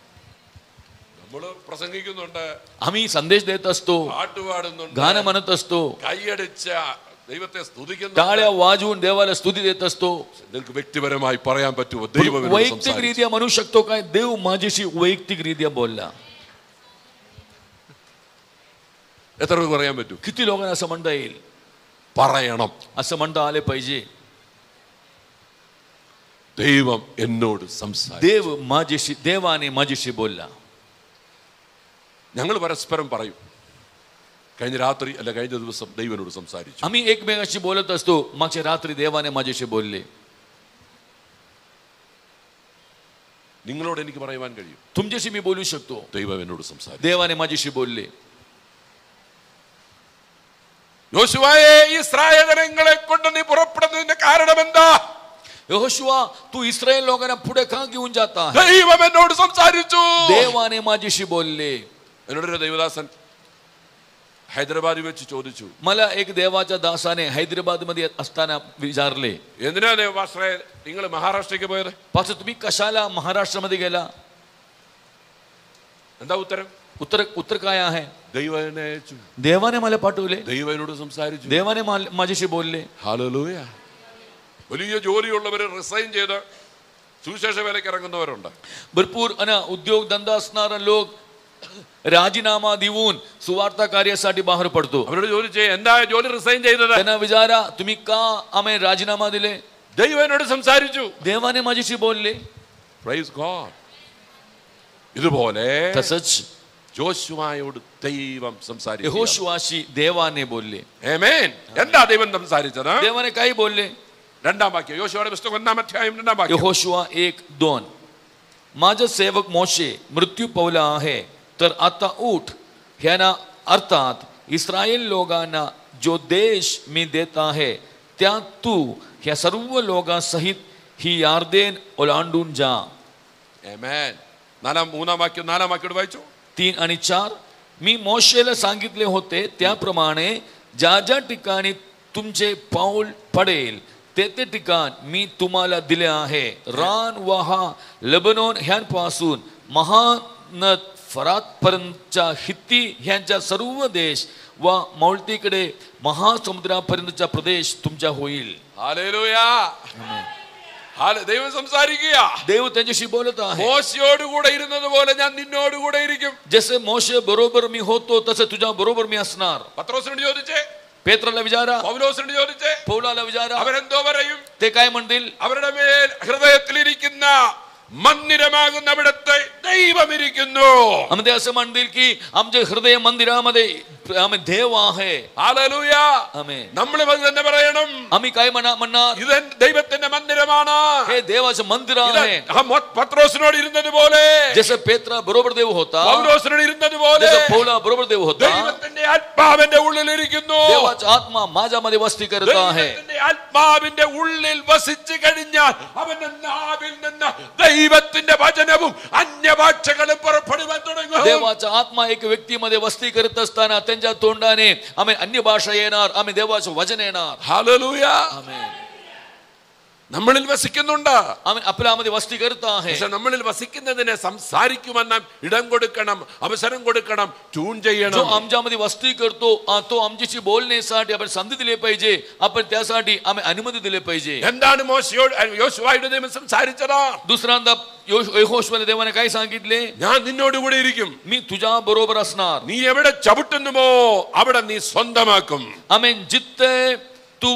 നമ്മൾ പ്രസംഗിക്കുന്നുണ്ട്, आम्ही संदेश देत असतो, പാട്ടുപാടുന്നുണ്ട്, गाणं म्हणत असतो, കൈയടിച്ച ദൈവത്തെ സ്തുതിക്കുന്നു, टाळ्या वाजवून देवाला स्तुती देत असतो. നിങ്ങൾക്ക് വ്യക്തിപരമായി പറയാൻ പറ്റുമോ? ദൈവം वैयक्तिकरित्या म्हणू शकतो काय, देव माझ्याशी वैयक्तिकरित्या बोलला? എത്ര പേർക്ക് പറയാൻ പറ്റും? किती लोकांना असं म्हणता येईल? പറയണം. असं म्हणता आले पाहिजे. ദൈവം എന്നോട് സംസാരിച്ചു. देवाने माझ्याशी बोलला. ഞങ്ങൾ പരസ്പരം പറയും, കഴിഞ്ഞ രാത്രി അല്ല കഴിഞ്ഞ ദിവസം ദൈവനോട് സംസാരിച്ചു. आम्ही एकमेकांशी बोलत असतो, मागच्या रात्री देवाने माझ्याशी बोलले. നിങ്ങളോട് എനിക്ക് പറയുവാൻ കഴിയും, तुमच्याशी मी बोलू शकतो, ദൈവം എന്നോട് സംസാരിച്ചു. देवाने माझ्याशी बोलले. യോശുവയെ, ഇസ്രായേൽ ജനങ്ങളെ കൊണ്ട് നീ പുറപ്പെടുന്നതിന്റെ കാരണം എന്താ? यहोशुवा, तू इस्रायल लोकांना पुढे का घेऊन जाता? ദൈവം എന്നോട് സംസാരിച്ചു. देवाने माझ्याशी बोलले. എന്നോടൊരു ദൈവദാസൻ ഹൈദരാബാദിൽ വെച്ച് ചോദിച്ചു, मला एक देवाच्या दासाने हैदराबाद मध्ये असताना विचारले, എന്തിനാ പാസ്റ്ററെ നിങ്ങൾ മഹാരാഷ്ട്രയ്ക്ക് പോയത്? पाच तुम्ही कशाला महाराष्ट्रामध्ये गेला? എന്താ ഉത്തരം? उत्तर काय आहे? ദൈവം എന്നെ അയച്ചു, देवाने मला पाठवले, ദൈവം എന്നോട് സംസാരിച്ചു. देवाने माझ्याशी बोलले. ഹല്ലേലൂയ. വലിയ ജോലിയുള്ളവര് റിസൈൻ ചെയ്ത് സുവിശേഷ വേലയ്ക്ക് ഇറങ്ങുന്നവരുണ്ട്. भरपूर उद्योग धंदा असणारा लोक राजीनामा देऊन सुवार्ता कार्यासाठी बाहेर पडतो. അവരോട് ചോദിച്ചേ, എന്താ ജോലി റിസൈൻ ചെയ്തത്? त्यांना विचारा, तुम्ही का आम्ही राजीनामा दिले? ദൈവം എന്നോട് സംസാരിച്ചു. देवाने माझ्याशी बोलले. Praise God. ഇതുപോലെ तसंच യോശുവയോട് ദൈവം സംസാരിച്ചു. यहोशुवाशी देवाने बोलले. ആമേൻ. എന്താ ദൈവം സംസാരിച്ചത്? देवाने काय बोलले? രണ്ടാം വാക്യം, യോശുവയുടെ പുസ്തകം 1-ാം അധ്യായം 2-ാം വാക്യം. यहोशुवा 1:2. माझा सेवक मोशे मृत्यू पावला आहे, तर आता उठ, ह्याना अर्थात इस्रायल लोकांना जो देश मी देत आहे त्यात तू ह्या सर्व लोकांसहित ही यार्देन ओलांडून जा. ആമേൻ. 3-ാം വാക്യം വായിച്ചു. 3 आणि 4. मी मोशेला सांगितले होते त्याप्रमाणे ज्या ज्या ठिकाणी तुमचे पाऊल पडेल ते ठिकाण मी तुम्हाला दिले आहे. रान वाहा लेबनोन ह्यांपासून महानद फरातपर्यंतच्या हित्ती ह्यांच्या सर्व देश व मौलतीकडे महासमुद्रापर्यंतचा प्रदेश तुमचा होईल. हालेलुया. ദൈവം സംസാരിക്കുക. देव त्यांच्याशी बोलत आहे. മോശയോടുകൂടെ ഇരുന്നതുപോലെ ഞാൻ നിന്നോടുകൂടെ ഇരിക്കും. जसे मोशे बरोबर मी होतो तसे तुझ्या बरोबर मी असणार. പത്രോസിനോട് ചോദിച്ചേ, पेत्राला विचारा, പൗലോസിനോട് ചോദിച്ചേ, पौलाला विचारा, അവരെന്തോ പറയും? ते काय म्हणतील? അവരുടെ മേൽ ഹൃദയത്തിലിരിക്കുന്ന मंदिरमाകുന്ന അവിടുത്തെ ദൈവം ഇരിക്കുന്നു. आम्ही असं म्हणतील की आमच्या हृदय मंदिरामध्ये आम्ही देव आहे. ഹല്ലേലൂയ. आमेन. നമ്മൾ തന്നെ പറയണം, आम्ही काय म्हणणार? ഇത് ദൈവത്തിന്റെ മന്ദിരമാണ്. हे देवाचं मंदिर आहे. പത്രോസിനോട് ഇരുന്നതുപോലെ, जसं पेत्रा बरोबर देव होता, പൗലോസിനോട് ഇരുന്നതുപോലെ जसं पौला बरोबर देव होता, ദൈവത്തിന്റെ ആത്മാവിന്റെ ഉള്ളിൽ ഇരിക്കുന്നു. देवाचा आत्मा माझ्यामध्ये वस्ती करत आहे. ദൈവത്തിന്റെ ആത്മാവിന്റെ ഉള്ളിൽ വസിച്ചു കഴിഞ്ഞാൽ അവന്റെ നാവിൽ നിന്ന് ദൈവത്തിന്റെ വചനവും അന്യഭാഷകളും പുറപ്പെടുവാൻ തുടങ്ങും. देवाचा आत्मा एक व्यक्तीमध्ये वस्ती करत असताना त्यांच्या तोंडाने आम्ही अन्य भाषा येणार, आम्ही देवाचं वचन येणार. ഹല്ലേലൂയ. आमेन. നമ്മളിൽ വസിക്കുന്നുണ്ട്. आम्ही आपल्यामध्ये वस्ती करत आहे. പക്ഷെ നമ്മളിൽ വസിക്കുന്നതിനെ സംസാരിക്കുവാൻ നാം ഇടം കൊടുക്കണം, അവസരം കൊടുക്കണം, ട്യൂൺ जो ചെയ്യണം. आमच्यामध्ये वस्ती करतो तो आमच्याशी बोलण्यासाठी आपण संधी दिली पाहिजे, आपण त्यासाठी आम्ही अनुमती दिली पाहिजे. എന്താണ് യോശുവയോട് ദൈവം സംസാരിച്ചത്? दुसऱ्यांदा यहोशूवला देवाने काय सांगितले? ഞാൻ നിന്നോട് കൂടെ ഇരിക്കും. मी तुझ्या बरोबर असणार. നീ എവിടെ ചവിട്ടുന്നുമോ അവിടെ നീ സ്വന്തമാക്കും. आमेन. जिथे तू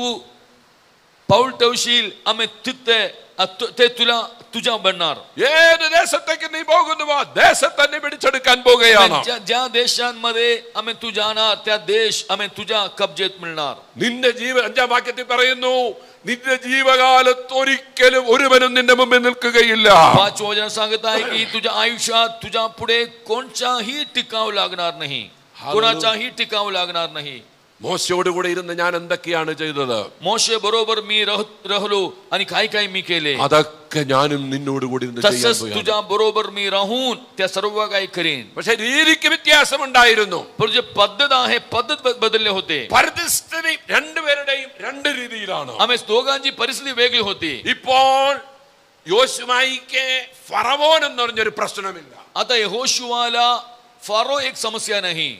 पाऊल ठेवशील आम्ही तिथे ते तुला तुझ्या बनणार. ഏത് ദേശത്തേക്ക് നീ പോകുന്നുവോ ദേശത്തെ നീ പിടിച്ചെടുക്കാൻ പോകുകയാണ്. ज्या देशांमध्ये आम्ही तू जाणार त्या देश आम्ही तुझ्या कब्जेत मिळणार. നിന്റെ ജീവൻ 5ാം വാക്യത്തിൽ പറയുന്നു, നിന്റെ ജീവകാലത്ത് ഒരിക്കലും ഒരുവനും നിന്റെ മുമ്പിൽ നിൽക്കുകയില്ല. 5 वचन सांगत आहे की तुझ्या आयुष्यात तुझ्या पुढे कोणचाही टिकाव लागणार नाही, कोणाचाही टिकाव लागणार नाही. മോശയോടുകൂടെ ഇരുന്ന് ഞാൻ എന്തൊക്കെയാണ് ചെയ്തത്? मोशे बरोबर मी राहलो आणि काय काय मी केले, അതൊക്കെ ഞാനും നിന്നോട് കൂടി ഇരുന്ന് ചെയ്യാൻ तसंच പോവുകയാണ്. तुझ्या बरोबर मी राहून त्या सर्व काही करेन. പക്ഷെ രീതിക്ക് വ്യത്യാസമുണ്ടായിരുന്നു. पण जे पद्धत आहे पद्धत बदलले होते. പരിസ്ഥിതി രണ്ടുപേരുടെയും രണ്ട് രീതിയിലാണ്. आम्ही दोघांची परिस्थिती वेगळी होती. ഇപ്പോൾ യോശുവായിക്ക് ഫറവോൻ എന്ന് പറഞ്ഞൊരു പ്രശ്നമില്ല. आता यहोशुवाला फारो एक समस्या नाही.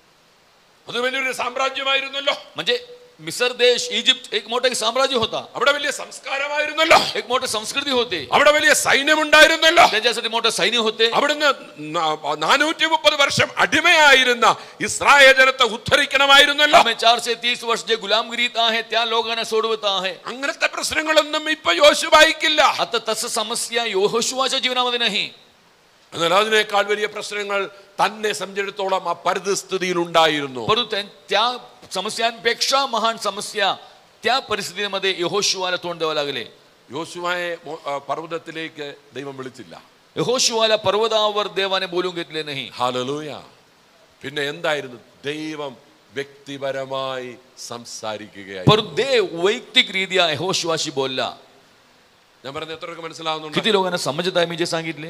അത് വലിയൊരു സാമ്രാജ്യമായിരുന്നല്ലോ. म्हणजे मिसर देश इजिप्त एक मोठं साम्राज्य होता. അവിടെ വലിയ സംസ്കാരമായിരുന്നല്ലോ. एक मोठं संस्कृती होते. അവിടെ വലിയ സൈന്യമുണ്ടായിരുന്നല്ലോ. त्याच्यासाठी मोठं सैन्य होते. അവിടുന്ന് 430 വർഷം അടിമയായിരുന്ന ഇസ്രായേൽ ജനത്തെ ഉദ്ധരിക്കണമായിരുന്നല്ലോ. आम्ही 430 वर्ष जे गुलामगिरीत आहे त्या लोकांना सोडवत आहे. അങ്ങനത്തെ പ്രശ്നങ്ങളൊന്നും ഇപ്പൊ യോശുവായിക്കില്ല. आता तसं समस्या यहोशुवाच्या जीवनामध्ये नाही. എന്നാൽ അതിനേക്കാൾ വലിയ പ്രശ്നങ്ങൾ തന്നെ സംബന്ധിച്ചിടത്തോളം ആ പരിസ്ഥിതിയിൽ ഉണ്ടായിരുന്നു. परंतु त्या समस्यांपेक्षा महान समस्या त्या परिस्थितीमध्ये यहोशुवाला तोंड द्यावं लागले. യോശുവയെ പർവ്വതത്തിലേക്ക് ദൈവം വിളിച്ചില്ല. यहोशुवाला पर्वतावर देवाने बोलून घेतले नाही. ഹല്ലേലൂയ. പിന്നെ എന്തായിരുന്നു? ദൈവം വ്യക്തിപരമായി സംസാരിക്കുകയായിരുന്നു. परंतु देव वैयक्तिकरित्या यहोशुवाशी बोलला. ഞാൻ പറഞ്ഞ എത്രയൊക്കെ മനസ്സിലാവുന്നുണ്ട്? किती लोकांना समजत आहे मी जे सांगितले?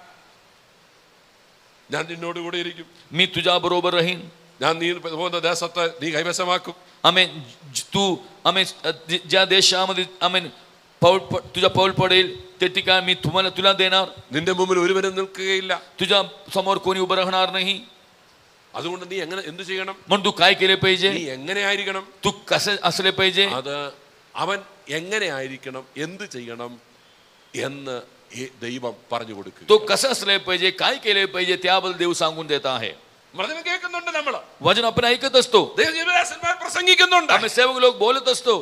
ഞാൻ നിന്നോട് കൂടെ ഇരിക്കും, मी तुझ्या बरोबर राहीन, ഞാൻ നീ പോകുന്ന ദേശത്തെ നീ കൈവശമാക്കും. आमेन. तू आमेन ज्या देशामध्ये आमेन तुझा पाऊल पडेल ते ठिकाण मी तुला देणार. നിന്റെ മുമ്പിൽ ഒരുവനും നിൽക്കുകയില്ല. तुझ्या समोर कोणी उभं राहणार नाही. അതുകൊണ്ട് നീ എങ്ങനെ എന്ത് ചെയ്യണം? म्हणून तू काय केले पाहिजे? നീ എങ്ങനെ ആയിരിക്കണം? तू कसं असले पाहिजे? അത് അവൻ എങ്ങനെ ആയിരിക്കണം, എന്ത് ചെയ്യണം എന്ന് ദൈവം പറഞ്ഞു കൊടുക്കുക. तो कसं असले पाहिजे, काय केले पाहिजे त्याबद्दल देव सांगून देत आहे. കേൾക്കുന്നുണ്ട് നമ്മൾ, वचन आपण ऐकत असतो, ദൈവദാസന്മാർ പ്രസംഗിക്കുന്നുണ്ട്, आम्ही सेवक लोक बोलत असतो.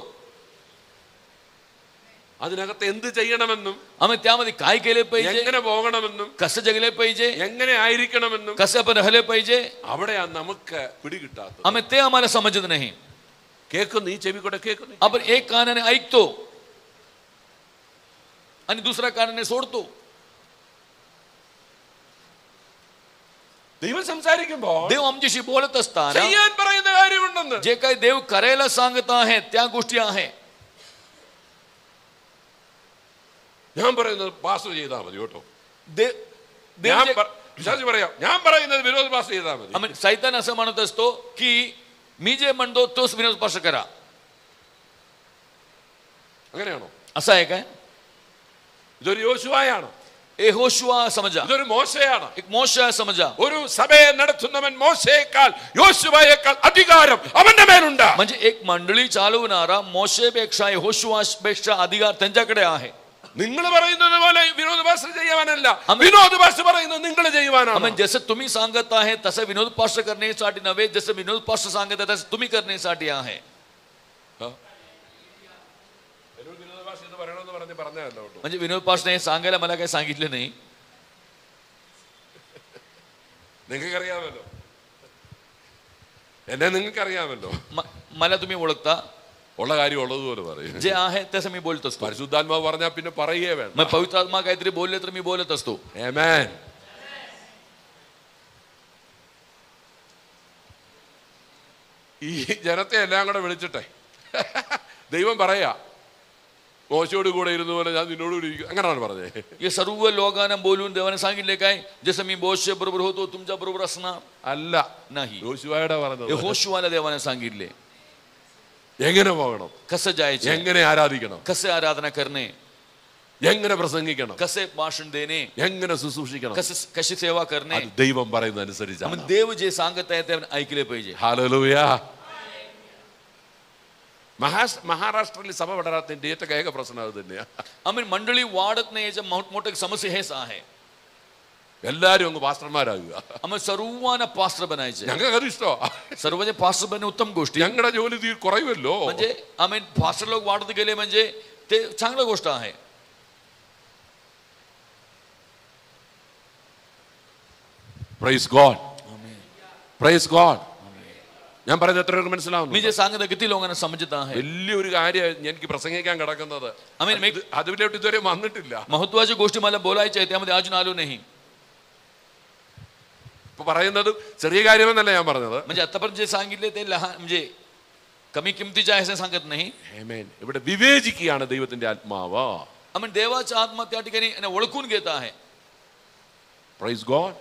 അതിനകത്ത് എന്ത് ചെയ്യണമെന്നും आम्ही त्यामध्ये काय केले पाहिजे, എങ്ങനെ പോകണമെന്നും कसं जगले पाहिजे, എങ്ങനെ ആയിരിക്കണമെന്നും कसं आपण राहिले पाहिजे, അവിടെയാ നമുക്ക് പിടികിട്ടാത്തത്. आम्ही ते आम्हाला समजत नाही. കേൾക്കുന്നു, ഈ ചെവി കൂടെ കേൾക്കുന്നു, आपण एक कानाने ऐकतो आणि दुसऱ्या कानाने सोडतो. ദൈവം സംസാരിക്കുമ്പോൾ देव आमच्याशी बोलत असताना ചെയ്യാൻ പറയുന്ന കാര്യമുണ്ടെന്ന്, जे काही देव करायला सांगत आहे त्या गोष्टी आहे. ഞാൻ പറയുന്നത് പാസ് ചെയ്താൽ മതി കേട്ടോ. देव വിശ്വാസി പറയാം, ഞാൻ പറയുന്നത് വിരോധ പാസ് ചെയ്താൽ മതി. आम्ही सैतान असं म्हणत असतो की मी जे म्हणतो तोच विरोध स्पर्श करा. അങ്ങനെയാണോ? असं आहे काय? ഇതൊരു യോശുവയാണ്, यहोशुवा समजा, ഇതൊരു മോശയാണ്. एक मोशा समजा. ഒരു സഭയെ നടത്തുന്നവൻ മോശയേക്കാൾ യോശുവയേക്കാൾ അധികാരം അവന്റെ മേലുണ്ട്. म्हणजे एक मंडळी चालवणारा मोशेपेक्षा यहोशुवापेक्षा अधिकार त्यांच्याकडे आहे. നിങ്ങൾ പറയുന്നത് പോലെ വിനോദ് പാസ്റ്റർ ചെയ്യുവാനല്ല, വിനോദ് പാസ്റ്റർ പറയുന്നത് നിങ്ങൾ ചെയ്യുവാനാണ്. आमेन. जैसे तुम्ही सांगत आहे तसं विनोद पास्टर करण्यासाठी नव्हे, जसं विनोद पास्टर सांगत आहे तसं तुम्ही करण्यासाठी आहे. म्हणजे विनोद पास्टर हे सांगायला मला काही सांगितलं नाही. നിങ്ങൾക്കറിയാമല്ലോ, എന്നെ നിങ്ങൾക്കറിയാമല്ലോ, मला तुम्ही ओळखता. ഉള്ള കാര്യം ഉള്ളതുപോലെ പറയും. जे आहे तसं मी बोलत असतो. പരിശുദ്ധാത്മാവ് പറഞ്ഞാൽ പിന്നെ പറയുകയേ വേണ്ട. मग पवित्र आत्मा काहीतरी बोलले तर मी बोलत असतो. ആമേൻ. ഈ ജനത്തെ എല്ലാം കൂടെ വിളിച്ചിട്ടെ ദൈവം പറയാ, മോശയോട് കൂടെ ഇരുന്ന പോലെ ഞാൻ നിന്നോട് കൂടി ഇരിക്കും, അങ്ങനെയാണ് പറഞ്ഞത്. हे सर्व लोकांना बोलून देवाने सांगितले काय, जसं मी मोशे बरोबर होतो तुमच्या बरोबर असणार അല്ല, नाही. യോശുവയുടെ പറഞ്ഞത്. यहोशुवाला देवाने सांगितले എങ്ങനെ പോകണം, कसं जायचे, എങ്ങനെ ആരാധിക്കണം, कसे आराधना करणे, എങ്ങനെ പ്രസംഗിക്കണം, कसे भाषण देणे, എങ്ങനെ ശുശ്രൂഷിക്കണം, कशी सेवा करणे. അത് ദൈവം പറയുന്ന അനുസരിച്ചാണ്. देव जे सांगत आहे ते ऐकले पाहिजे. ഹല്ലേലൂയ. മഹാരാഷ്ട്രയിൽ സഭ വളരാത്തതിന്റെ ഏറ്റവും ഏക പ്രശ്നം അത് തന്നെയാ. आम्ही मंडळी वाढत नाही याच्या मोठमोठे समस्या हेच आहे. എല്ലാരും അങ്ങ് പാസ്റ്റർമാരാകുക. आम्ही सर्वांना पास्टर बनायचे. ഞങ്ങൾക്ക് അത് ഇഷ്ടോ. सर्वांचे पास्टर बनणे उत्तम गोष्टी. ഞങ്ങളുടെ ജോലി കുറയുമല്ലോ. म्हणजे आम्ही पास्टर लोक वाढत गेले म्हणजे ते चांगली गोष्ट आहे. Praise God, praise God. ഞാൻ പറയുന്നത് എത്ര പേർക്ക് മനസ്സിലാവുന്നു? मी जे सांगत किती लोकांना समजत आहे. വലിയൊരു കാര്യം എനിക്ക് പ്രസംഗിക്കാൻ കിടക്കുന്നത്, അതിലോട്ട് ഇതുവരെ വന്നിട്ടില്ല. महत्वाची गोष्टी मला बोलायच्या आहेत, त्यामध्ये अजून आलो नाही. ഇപ്പൊ പറയുന്നത് ചെറിയ കാര്യമെന്നല്ല ഞാൻ പറഞ്ഞത്. म्हणजे आतापर्यंत जे सांगितले ते लहान म्हणजे कमी किमतीचे आहे असं सांगत नाही. ആമേൻ. ഇവിടെ വിവേചിക്കുകയാണ് ദൈവത്തിന്റെ ആത്മാവ്. आम्ही देवाचा आत्मा त्या ठिकाणी ओळखून घेत आहे. Praise God.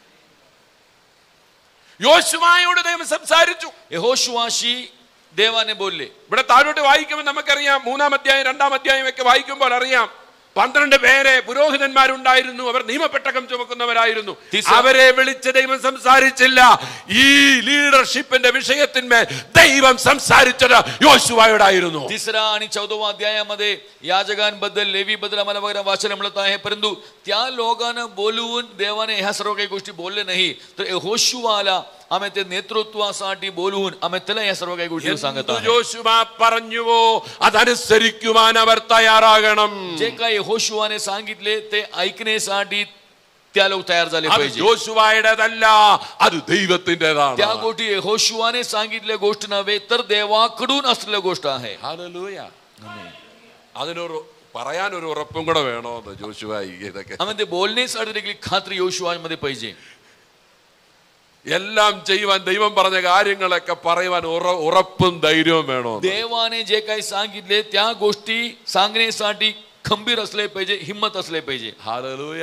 യോശുവയോട് ദൈവം സംസാരിച്ചു. യഹോശുവാശി ദേവാനെ बोलले. ഇവിടെ താഴോട്ട് വായിക്കുമ്പോൾ നമുക്കറിയാം, 3-ാം അധ്യായം 2-ാം അധ്യായം ഒക്കെ വായിക്കുമ്പോൾ അറിയാം, 12 പേരെ പുരോഹിതന്മാരുണ്ടായിരുന്നു. അവർ നിയമപ്പെട്ടകം ചുമക്കുന്നവരായിരുന്നു. അവരെ വിളിച്ച് ദൈവം സംസാരിച്ചില്ല. ഈ ലീഡർഷിപ്പിന്റെ വിഷയത്തിന്മേൽ ദൈവം സംസാരിച്ചത് യോശുവയോടായിരുന്നു. 3 आणि 14 अध्यायामध्ये याजकांबद्दल लेवीबद्दल आम्हाला वगैरे वाचन मिळत आहे. परंतु त्या लोकांना बोलवून देवाने ह्या सर्व काही गोष्टी बोलले नाही, तर यहोशुवाला आम्ही ते नेतृत्वासाठी बोलवून आम्ही त्याला या सर्व काही गोष्टी सांगत आहोत. യോശുവ പറഞ്ഞുവോ അതനുസരിക്കുവാൻ അവർ തയ്യാറാകണം. जे काही यहोशुवाने सांगितले ते ऐकण्यासाठी त्या लोक तयार झाले पाहिजे. യോശുവയുടേതല്ല, അത് ദൈവത്തിന്റേതാണ്. त्या गोष्टी यहोशुवाने सांगितल्या गोष्ट नव्हे, तर देवाकडून असलेल्या गोष्ट आहे. ഹല്ലേലൂയ. അതിനൊരു പറയാനൊരു ഉറപ്പും കൂടെ വേണോ യോശുവ? ഇതൊക്കെ आम्ही ते बोलण्यासाठी देखील खात्री यहोशुवामध्ये पाहिजे. എല്ലാം ചെയ്യുവാൻ ദൈവം പറഞ്ഞ കാര്യങ്ങളൊക്കെ പറയുവാൻ ഉറപ്പും ധൈര്യവും വേണോ? देवाने जे काही सांगितले त्या गोष्टी सांगण्यासाठी खंबीर असले पाहिजे, हिम्मत असले पाहिजे. ഹല്ലേലൂയ.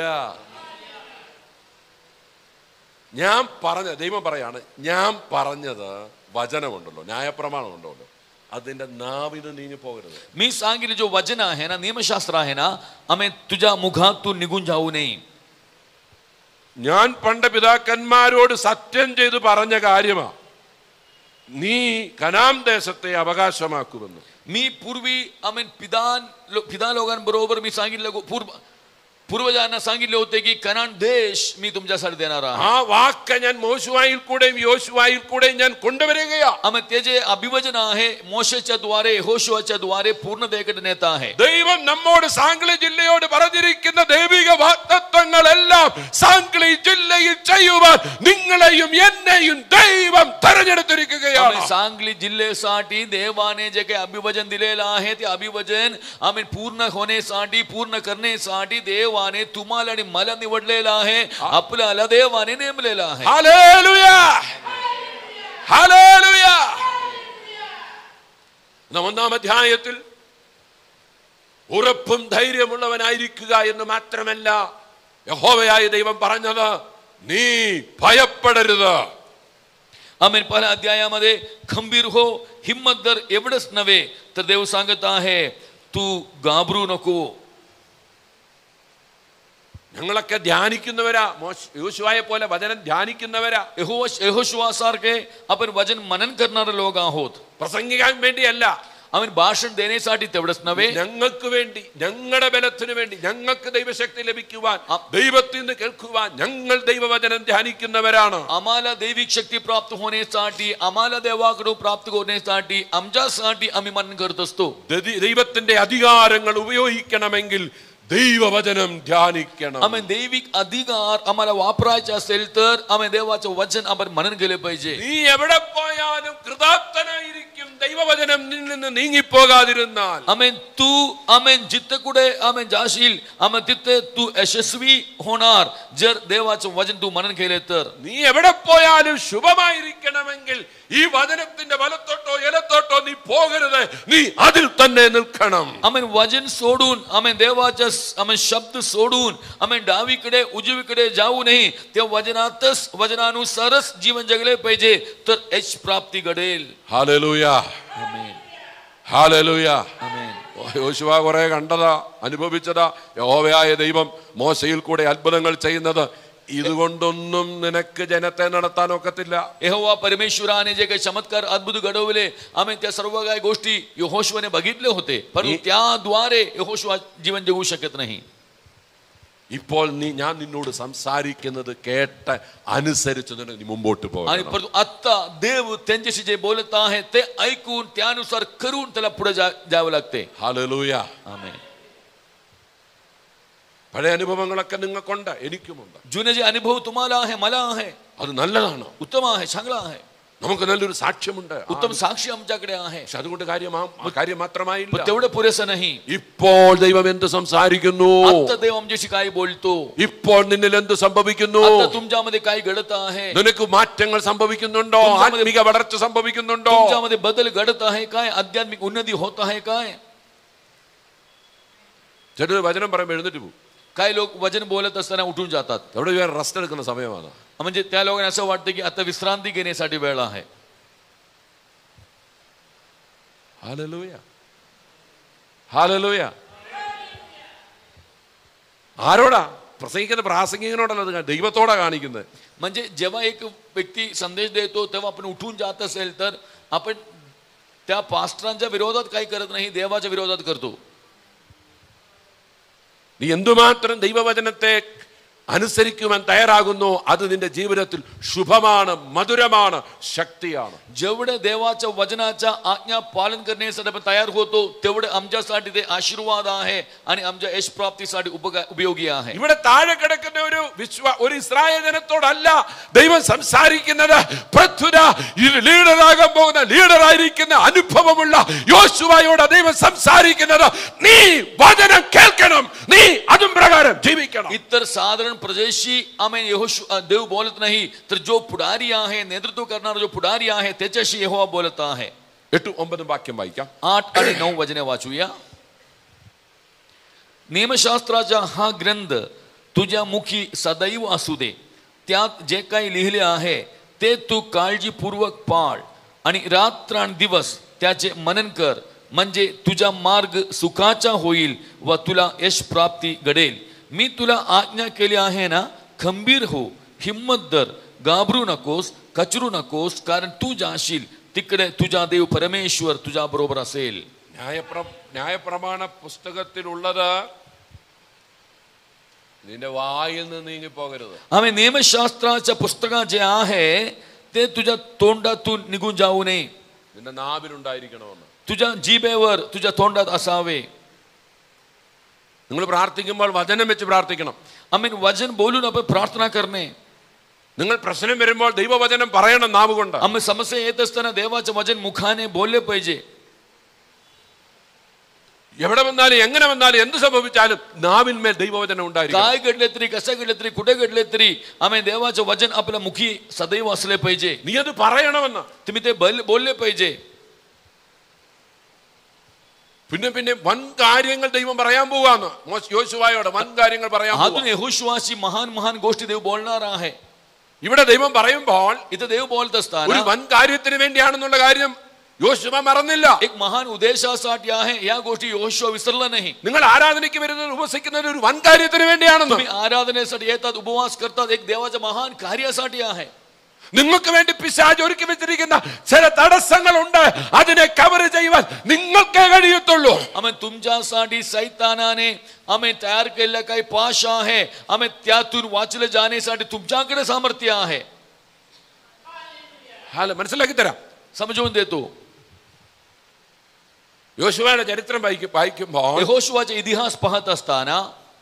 ഞാൻ പറഞ്ഞ ദൈവം പറയാണ്, ഞാൻ പറഞ്ഞത് വചനമുണ്ടല്ലോ, ന്യായപ്രമാണം ഉണ്ടല്ലോ, അതിന്റെ നാവിന് നീങ്ങി പോകരുത്. मी सांगितले जो वचन आहे ना, नियमशास्त्र आहे ना, आम्ही तुझ्या मुखातून निघून जाऊ नये. ഞാൻ പണ്ട് പിതാക്കന്മാരോട് സത്യം ചെയ്ത് പറഞ്ഞ കാര്യമാ, നീ കനാൻ ദേശത്തെ അവകാശമാക്കുമെന്ന്. मी पूर्वी आम्ही पिदा लोकांबरोबर मी सांगितलं, पूर्वजांना सांगितले होते की कनान देश मी तुमच्यासाठी देणार आहे. ആ വാക്ക് ഞാൻ മോശുവായിൽ കൂടെയും യോശുവായിൽ കൂടെയും ഞാൻ കൊണ്ടുവരികയാ. आम्ही ते जे अभिवचन आहे मोशेच्या द्वारे यहोशुवाच्या द्वारे पूर्णतेकडे नेत आहे. ദൈവം നമ്മോട് സാംഗ്ലി ജില്ലയോട് പറഞ്ഞിരിക്കുന്ന ദൈവിക വാഗ്ദത്തങ്ങളെല്ലാം സാംഗ്ലി ജില്ലയിൽ ചെയ്യുവാൻ നിങ്ങളെയും എന്നെയും ദൈവം തെരഞ്ഞെടുത്തിരിക്കുകയാണ്. सांगली जिल्ह्यासाठी देवाने जे काही अभिवचन दिलेलं आहे ते अभिवचन आम्ही पूर्ण होण्यासाठी, पूर्ण करण्यासाठी देवाने तुम्हाला आणि मला निवडलेलं आहे, आपल्याला देवाने नेमलेलं आहे. ഹല്ലേലൂയ, ഹല്ലേലൂയ. 1-ാം അധ്യായത്തിൽ ഉറപ്പും ധൈര്യമുള്ളവനായിരിക്കുക എന്ന് മാത്രമല്ല, യഹോവയായ ദൈവം പറഞ്ഞത് നീ ഭയപ്പെടരുത്. आम्ही 1 अध्यायामध्ये खंबीर हो, हिम्मत धर एवढंच नव्हे, तर देव सांगत आहे तू घाबरू नको. ഞങ്ങളൊക്കെ ധ്യാനിക്കുന്നവരാ, യോശുവയെ പോലെ വചനം ധ്യാനിക്കുന്നവരാ. यहोशुवासारखे आपण वचन मनन करणारे लोक आहोत. പ്രസംഗിക്കാൻ വേണ്ടിയല്ല, അവൻ ഭാഷण देण्यासाठी तेवढंच नव्हे, ഞങ്ങൾക്ക് വേണ്ടി, ഞങ്ങളുടെ ബലത്തിന് വേണ്ടി, ഞങ്ങൾക്ക് ദൈവശക്തി ലഭിക്കുവാൻ, ദൈവത്തിൽ നിന്ന് കേൾക്കുവാൻ ഞങ്ങൾ ദൈവവചനം ധ്യാനിക്കുന്നവരാണ്. आम्हाला दैविक शक्ती प्राप्त होण्यासाठी, आम्हाला देवाकडून प्राप्त होण्यासाठी, आमच्यासाठी आम्ही मनन करत असतो. ദൈവത്തിന്റെ അധികാരങ്ങൾ ഉപയോഗിക്കണമെങ്കിൽ ദൈവവചനം ധ്യാനിക്കണം. आम्ही दैविक अधिकार आम्हाला वापरायचे असेल तर आम्ही देवाचं वचन आपण मनन केले पाहिजे. നീ എവിടെ പോയാലും കൃതാർത്ഥനായിരിക്കും ദൈവവചനം നിന്നിൽ നിന്ന് നീങ്ങിപ്പോകാതിരുന്നാൽ. आम्ही तू आम्ही जिथे कुठे आम्ही जाशील आम्ही तिथे तू यशस्वी होणार जर देवाचं वचन तू मनन केले तर. നീ എവിടെ പോയാലും ശുഭമായിരിക്കണമെങ്കിൽ ഈ വചനത്തിന്റെ വലത്തോട്ടോ ഇലത്തോട്ടോ നീ പോകരുത്, നീ അതിൽ തന്നെ നിൽക്കണം. आम्ही वचन सोडून, आम्ही देवाच्या आम्ही शब्द सोडून आम्ही डावीकडे उजवीकडे जाऊ नये. त्या वचनातच, वचनानुसारच जीवन जगले पाहिजे, तर यश प्राप्ती घडेल. ഹല്ലേലൂയ, आमेन, ഹല്ലേലൂയ. आमेन. യോശുവ കുറെ കണ്ടതാ, അനുഭവിച്ചതാ. യഹോവയായ ദൈവം മോശയിൽ കൂടെ അത്ഭുതങ്ങൾ ചെയ്യുന്നത്. ഇതുകൊണ്ടൊന്നും നിനക്ക് ജനത്തെ നടത്താൻ ഒക്കത്തില്ല. यहोवा परमेश्वराने जे काही चमत्कार अद्भुत घडवले, आम्ही त्या सर्व काही गोष्टी यहोशुवाने बघितले होते, परंतु त्याद्वारे यहोशुवा जीवन जगू शकत नाही. ഇപ്പോൾ ഞാൻ നിന്നോട് സംസാരിക്കുന്നത് കേട്ട് അനുസരിച്ച് നീ മുമ്പോട്ട് आणि പോകണം. परंतु आता देव त्यांच्याशी जे बोलत आहे ते ऐकून त्यानुसार करून त्याला पुढे जावं लागते. ഹല്ലേലൂയ. आमेन. പഴയ അനുഭവങ്ങളൊക്കെ നിങ്ങൾക്കുണ്ട്, എനിക്കുമുണ്ട്. जुने जे अनुभव तुम्हाला आहे, मला आहे, അത് നല്ലതാണ്. उत्तम आहे, चांगला आहे. നമുക്ക് നല്ലൊരു സാക്ഷ്യമുണ്ട്, उत्तम साक्षी आमच्याकडे आहे. പക്ഷെ അതുകൊണ്ട് കാര്യം മാത്രമായില്ല. तेवढं पुरेसं नाही. ഇപ്പോൾ ദൈവം എന്ത് സംസാരിക്കുന്നു? आता देव आमच्याशी काय बोलतो? ഇപ്പോൾ നിന്നിൽ എന്ത് സംഭവിക്കുന്നു? आता तुमच्यामध्ये काय घडत आहे? നിനക്ക് മാറ്റങ്ങൾ സംഭവിക്കുന്നുണ്ടോ? ആത്മീക വളർച്ച സംഭവിക്കുന്നുണ്ടോ? तुमच्यामध्ये बदल घडत आहे काय? आध्यात्मिक उन्नती होत आहे काय? ചിലർ വചനം പറയുമ്പോൾ എഴുന്നേറ്റ് പോകും. काय लोक वचन बोलत असताना उठून जातात. എവിടെ റെസ്റ്റ് എടുക്കുന്ന സമയമാണ്. म्हणजे त्या लोकांना असं वाटतं की आता विश्रांती घेण्यासाठी वेळ आहे. ഹല്ലേലൂയ, ഹല്ലേലൂയ. ആരോടാ പ്രസംഗിക്കുന്ന? പ്രാസംഗികനോടല്ല, അത് ദൈവത്തോടാ കാണിക്കുന്നത്. म्हणजे जेव्हा एक व्यक्ती संदेश देतो तेव्हा आपण उठून जात असेल तर आपण त्या पास्टरांच्या विरोधात काही करत नाही, देवाच्या विरोधात करतो. നീ എന്തുമാത്രം ദൈവവചനത്തെ അനുസരിക്കുവാൻ തയ്യാറാകുന്നു, അത് നിന്റെ ജീവിതത്തിൽ ശുഭമാണ്, മധുരമാണ്, ശക്തിയാണ്. जेवढे देवाच्या वचनाच्या आज्ञा पालन करण्यासाठी आपण तयार होतो तेवढे आमच्यासाठी ते आशीर्वाद आहे आणि आमच्या यश प्राप्तीसाठी उपयोगी आहे. ഇവിടെ താഴെ കിടക്കുന്ന ഒരു ഇസ്രായേൽ ജനത്തോടല്ല ദൈവം സംസാരിക്കുന്നത്. പ്രത്യുത ലീഡറാകാൻ പോകുന്ന, ലീഡറായിരിക്കുന്ന അനുഭവമുള്ള യോശുവയോട് ദൈവം സംസാരിക്കുന്നത്. നീ വചനം കേൾക്കണം, നീ അതും പ്രകാരം ജീവിക്കണം. इतर साधारण प्रजेशी आम्ही देव बोलत नाही, तर जो पुढारी आहे, नेतृत्व करणारा जो पुढारी आहे त्याच्याशी यहोवा बोलत आहे. 8-9 वाक्യം വായിക്കാം. 8 आणि 9 वचने वाचूया. नियमशास्त्राचा हा ग्रंथ तुझ्या मुखी सदैव असू दे. त्यात जे काही लिहिले आहे ते तू काळजीपूर्वक पाळ आणि रात्रंदिवस त्याचे मनन कर, म्हणजे तुझा मार्ग सुखाचा होईल व तुला यश प्राप्ती घडेल. मी तुला आज्ञा केली आहे ना, खंबीर हो, हिम्मत धर, घाबरू नकोस, कचरू नकोस, कारण तू जाशील तिकडे तुझा देव परमेश्वर तुझ्या बरोबर असेल. ന്യായപ്രമാണ പുസ്തകത്തിലുള്ളത് നിന്റെ വായിൽ നിന്ന് നീങ്ങി പോകരുത്. आम्ही नियमशास्त्राच्या पुस्तकात जे आहे ते तुझ्या तोंडातून निघून जाऊ नये. നിന്റെ നാവിലുണ്ടായിരിക്കണമെന്ന്. तुझ्या जिभेवर, तुझ्या तोंडात असावे. നിങ്ങൾ പ്രാർത്ഥിക്കുമ്പോൾ വചനം വെച്ച് പ്രാർത്ഥിക്കണം. आम्ही वचन बोलून आपण प्रार्थना करणे. നിങ്ങൾ പ്രശ്നം വരുമ്പോൾ ദൈവവചനം പറയണം നാവ് കൊണ്ട്. आम्ही समस्या येत असताना देवाचं वचन मुखाने बोलले पाहिजे. എവിടെ വന്നാലും എങ്ങനെ വന്നാലും എന്ത് സംഭവിച്ചാലും നാവിന്മേൽ ദൈവവചനം ഉണ്ടായിരിക്കും. काय घडले तरी, कसं घडले तरी, कुठे घडले तरी आम्ही देवाचं वचन आपल्या मुखी सदैव असले पाहिजे. നീ അത് പറയണമെന്ന്. तुम्ही ते बोलले पाहिजे. പിന്നെ വൻ കാര്യങ്ങൾ ദൈവം പറയാൻ പോവാന്ന് യോശുവയോട്. വൻ കാര്യങ്ങൾ പറയാൻ अजून यहोशुवाशी महान महान गोष्टी देव बोलणार आहे. ഇവിടെ ദൈവം പറയുമ്പോൾ इथं देव बोलत ഒരു असताना വൻ കാര്യത്തിന് വേണ്ടിയാണെന്നുള്ള കാര്യം യോശുവ മറന്നില്ല. एक महान उद्देशासाठी आहे, या गोष्टी यहोशुवा विसरला नाही. നിങ്ങൾ ആരാധനയ്ക്ക് വരുന്നത്, ഉപവസിക്കുന്നത് ഒരു വൻ കാര്യത്തിന് വേണ്ടിയാണെന്ന്. तुम्ही आराधनेसाठी येतात, उपवास करतात, एक देवाच्या महान कार्यासाठी आहे. നിങ്ങൾക്ക് വേണ്ടി പിശാച് ഒരുക്കി വെച്ചിരിക്കുന്ന ചില തടസ്സങ്ങളുണ്ട്. അതിനെ കവർ ചെയ്യുവാൻ നിങ്ങൾക്കേ കഴിയത്തുള്ളൂ. आमें तुमच्यासाठी सैतानाने आमें तयार केलेला काही पाश आहे. आमें त्यातून वाचले जाण्यासाठी तुमच्याकडे सामर्थ्य आहे. മനസ്സിലാക്കി തരാം, समजवून देतो. യോശുവയുടെ ചരിത്രം വായിക്കുമ്പോൾ यहोशुवाचा इतिहास पाहत असताना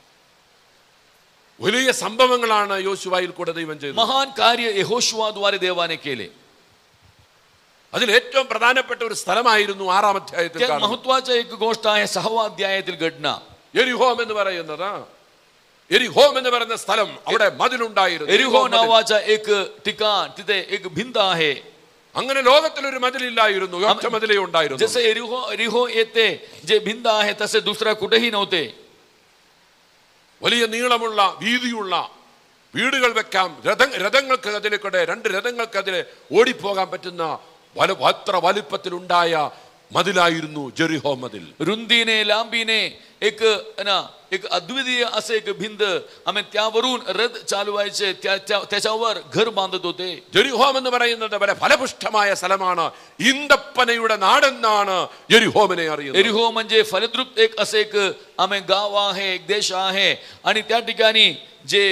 വലിയ സംഭവങ്ങളാണ് യോശുവയിൽ കൂടെ ദൈവം ചെയ്തത്. महान कार्य यहोशुवाद्वारे देवाने केले. അതിൽ ഏറ്റവും പ്രധാനപ്പെട്ട ഒരു സ്ഥലമായിരുന്നു 6-ാം അധ്യായത്തിൽ त्यात महत्वाची एक गोष्ट आहे 6व्या अध्यायातील घटना. യെരിഹോം എന്ന് പറയുന്നത്, യെരിഹോം എന്ന് പറയുന്ന സ്ഥലം, അവിടെ മതിലുണ്ടായിരുന്നു. एरिहो नावाचा एक ठिकाण, तिथे एक भिंत आहे. അങ്ങനെ ലോകത്തിൽ ഒരു മതിലില്ലായിരുന്നു, ഒറ്റ മതിലേ ഉണ്ടായിരുന്നു. जसे एरिहो येते जे भिंत आहे तसे दुसरा कुठेही नव्हते. വലിയ നീളമുള്ള വീതിയുള്ള വീടുകൾ വെക്കാം, രഥങ്ങൾക്ക് അതിലേക്കൂടെ 2 രഥങ്ങൾക്ക് അതിലെ ഓടിപ്പോകാൻ പറ്റുന്ന അത്ര വലിപ്പത്തിലുണ്ടായ മതിലായിരുന്നു ജെറിഹോ മതിൽ. रुंदीने लांबीने एक अद्वितीय असे एक भिंत, आम्ही त्यावरून रथ चालवायचे, त्याच्यावर घर बांधत होते. ജെറിഹോം എന്ന് പറയുന്നത് വളരെ ഫലപുഷ്ടമായ സ്ഥലമാണ്. ഈന്തപ്പനയുടെ നാടെന്നാണ് യെരിഹോമിനെ അറിയുന്നത്. एरिहो म्हणजे फलद्रुप एक असे एक आम्ही गाव आहे, एक देश आहे. आणि त्या ठिकाणी जे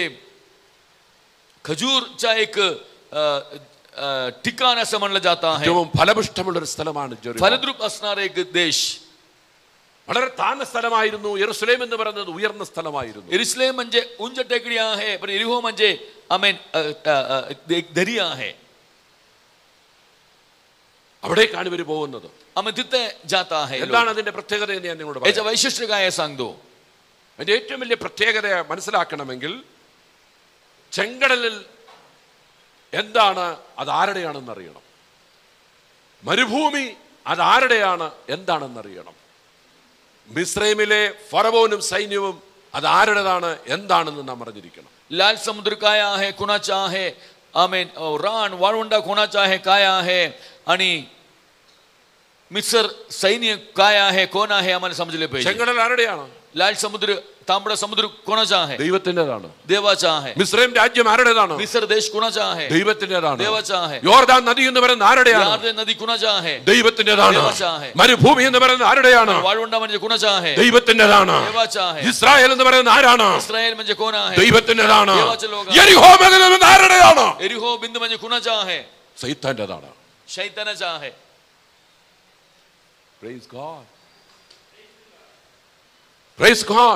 खजूरचा एक ठिकाण असं म्हणलं जात आहे. ഏറ്റവും ഫലപുഷ്ടമുള്ള ഒരു സ്ഥലമാണ് ജെറിഹോ. फलद्रुप असणारा एक देश. വളരെ താഴ്ന്ന സ്ഥലമായിരുന്നു. യെരുശലേം എന്ന് പറയുന്നത് ഉയർന്ന സ്ഥലമായിരുന്നു. यरुशलेम म्हणजे उंच टेकडी आहे, पण एरिहो म्हणजे आमेन एक दरी आहे. അവിടേക്കാണ് ഇവർ പോകുന്നത്. आम्ही तिथे जात आहे. എന്താണ് അതിന്റെ പ്രത്യേകത എന്ന് ഞാൻ നിങ്ങളോട് याचं പറയാം. वैशिष्ट्य काय आहे सांगतो. അതിന്റെ ഏറ്റവും വലിയ പ്രത്യേകത മനസ്സിലാക്കണമെങ്കിൽ ചെങ്കടലിൽ എന്താണ്, അത് ആരുടെയാണെന്ന് അറിയണം. മരുഭൂമി അത് ആരുടെയാണ്, എന്താണെന്ന് അറിയണം. മിസ്രൈമിലെ ഫറവോനും സൈന്യവും അത് ആരുടേതാണ്, എന്താണെന്ന് നാം അറിഞ്ഞിരിക്കണം. लाल समुद्र काय आहे, कोणाचा आहे, आमेन रान वाळवंटा कोणाचा आहे, काय आहे, आणि मिस्र सैन्य काय आहे, कोण आहे, आम्हाला समजले पाहिजे. ചെങ്കടൽ ആരുടെയാണ്? लाल समुद्र, तांबडा समुद्र कोणाचा आहे? ദൈവത്തിൻ്റെതാണ്. देवाचा आहे. മിസ്രൈം രാജ്യം ആരുടേതാണ്? मिस्र देश कोणाचा आहे? ദൈവത്തിൻ്റെതാണ്. देवाचा आहे. യോർദാൻ നദി എന്ന് പറയുന്നത് ആരുടെയാണ്? यॉर्दन नदी कोणाचा आहे? ദൈവത്തിൻ്റെതാണ്. देवाचा आहे. മരുഭൂമി എന്ന് പറയുന്നത് ആരുടെയാണ്? वाळवंटा म्हणजे कोणाचा आहे? ദൈവത്തിൻ്റെതാണ്. देवाचा आहे. ഇസ്രായേൽ എന്ന് പറയുന്നത് ആരാണ്? इस्रायल म्हणजे कोण आहे? ദൈവത്തിൻ്റെതാണ്. देवाचे लोक आहे. യെരിഹോ മതിൽ ആരുടെയാണ്? एरिहो बिंदू म्हणजे कोणाचा आहे? സൈത്താന്റേതാണ്. शैतानाचा आहे. Praise God. Praise God.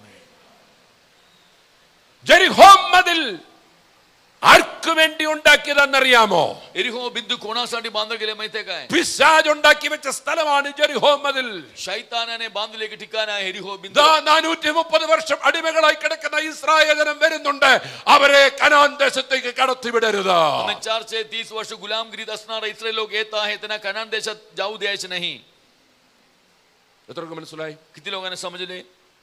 ജെറിഹോ മതിൽ ആർക്ക് വേണ്ടി ഉണ്ടാക്കിയതെന്നറിയാമോ? एरिहो बिंदू कोणासाठी बांधले गेले माहिती आहे काय? പിശാച് ഉണ്ടാക്കി വെച്ച സ്ഥലമാണ് ജെറിഹോ മതിൽ. शैतानाने बांधले एक ठिकाण आहे एरिहो बिंदू. 430 വർഷം അടിമകളായി കിടക്കുന്ന ഇസ്രായേൽ ജനം വരുന്നുണ്ട്. അവരെ കനാൻ ദേശത്തേക്ക് കടത്തിവിടരുത്. 430 वर्ष गुलामगिरीत असणारा इस्रायल लोक येत आहे, त्यांना कनान देशात जाऊ द्यायचे नाही. എത്രയൊക്കെ മനസ്സിലായി? किती लोकांना समजले?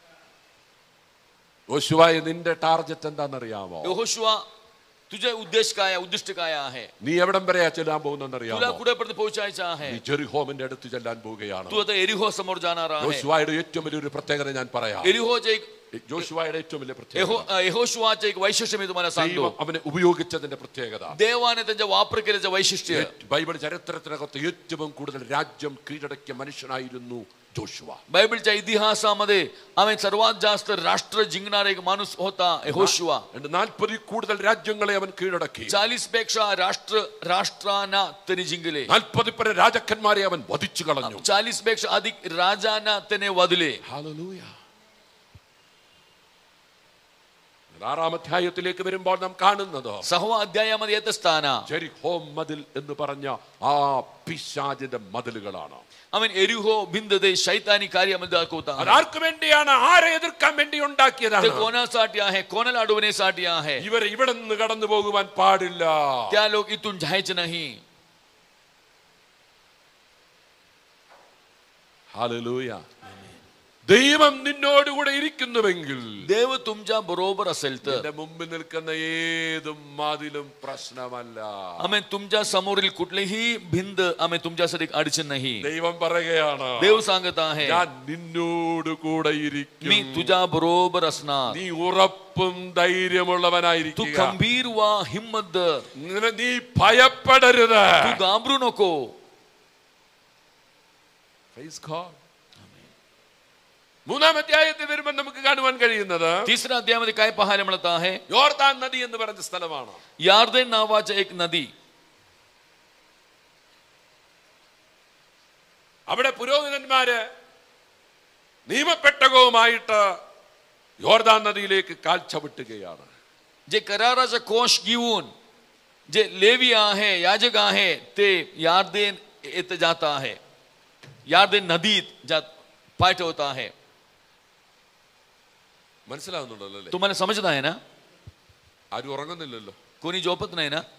യോശുവയെ നിന്റെ ടാർഗറ്റ് എന്താണെന്നറിയാമോ? यहोशुवा तुझे उद्देश काय आहे, उद्दिष्ट काय आहे? നീ എവിടം വരെയാ ചെല്ലാൻ तुला പോകുന്നറിയാമോ? कुठेपर्यंत पोहोचायचं आहे? നീ ജെറിഹോമിന്റെ അടുത്ത് ചെല്ലാൻ പോവുകയാണ്. तू आता एरिहो समोर जाणार आहे. യോശുവയുടെ ഏറ്റവും വലിയൊരു പ്രത്യേകത ഞാൻ പറയാം. एरिहोचे एक ജോഷുവയുടെ ഏറ്റവും വലിയ പ്രത്യേകത, यहोशुवाचे एक वैशिष्ट्य मी तुम्हाला सांगतो. അവനെ ഉപയോഗിച്ചതിന്റെ പ്രത്യേകത, देवाने त्यांचा वापर केल्याचं वैशिष्ट्य. ബൈബിൾ ചരിത്രത്തിനകത്ത് ഏറ്റവും കൂടുതൽ രാജ്യം കീഴടക്കിയ മനുഷ്യനായിരുന്നു ജോഷുവ. बायबलच्या इतिहासामध्ये आम्ही सर्वात जास्त राष्ट्र जिंकणारा एक माणूस होता यहोशुवा. 40 കൂടുതൽ രാജ്യങ്ങളെ അവൻ കീഴടക്കി. 40 पेक्षा राष्ट्रांना त्यांनी जिंकले. 40 പേരെ രാജാക്കന്മാരെ അവൻ വധിച്ചു കളഞ്ഞു. 40 पेक्षा अधिक राजांना त्याने वधले. ഹല്ലേലൂയ. 6-ാം അധ്യായത്തിലേക്ക് വരുമ്പോൾ നാം കാണുന്നത് 6व्या अध्यायामध्ये येत असताना ജെറിഹോ മതിൽ എന്ന് പറഞ്ഞ ആ പിശാചിന്റെ മതിലുകളാണ്. आम्ही एरिहो भिंत दे शैतानी कार्यामध्ये दाखवता. ആർക്ക് വേണ്ടിയാണ്? ആരെ എതിർക്കാൻ വേണ്ടി ഉണ്ടാക്കിയതാണ്? ते कोणासाठी आहे? कोणाला अडवण्यासाठी आहे? ഇവർ ഇവിടെ നിന്ന് കടന്നു പോകുവാൻ പാടില്ല. त्या लोक इथून जायचे नाही. ഹല്ലേലൂയ. ദൈവം നിന്നോടുകൂടെ ഇരിക്കുന്നുവെങ്കിൽ देव तुमच्या बरोबर असेल तर നിന്റെ മുമ്പിൽ നിൽക്കുന്ന ഏതും മതിലും പ്രശ്നമല്ല. आम्ही तुमच्या समोरील कुठलीही भिंत आम्ही तुमच्यासाठी अडचण नाही. ദൈവം പറയുകയാണ്, देव सांगत आहे ഞാൻ നിന്നോട് കൂടെ ഇരിക്കും. मी तुझ्या बरोबर असणार. നീ ഉറപ്പും तू ധൈര്യമുള്ളവനായിരിക്കുക. खंबीर व्हा, हिम्मत धर, നീ ഭയപ്പെടരുത്. तू घाबरू नको. Praise God. മൂന്നാം അധ്യായത്തിൽ വരുമ്പോൾ നമുക്ക് കാണുവാൻ കഴിയുന്നത് तिसऱ्या अध्यायामध्ये काय पाहायला मिळत आहे? യോർദാൻ നദി എന്ന് പറഞ്ഞ സ്ഥലമാണ്. यार्देन नावाची एक नदी. അവിടെ പുരോഹിതന്മാര് നിയമപ്പെട്ടകവുമായിട്ട് യോർദാൻ നദിയിലേക്ക് കാൽ ചവിട്ടുകയാണ്. जे कराराचा कोश घेऊन जे लेवी आहे, याजक आहे, ते यार्देन येथे जात आहे. यार्देन नदीत जात पाय ठेवत आहे. മനസ്സിലാവുന്നുണ്ടല്ലോ അല്ലേ? तुम्हाला समजत आहे ना? ആരും ഉറങ്ങുന്നില്ലല്ലോ. कोणी झोपत नाही ना?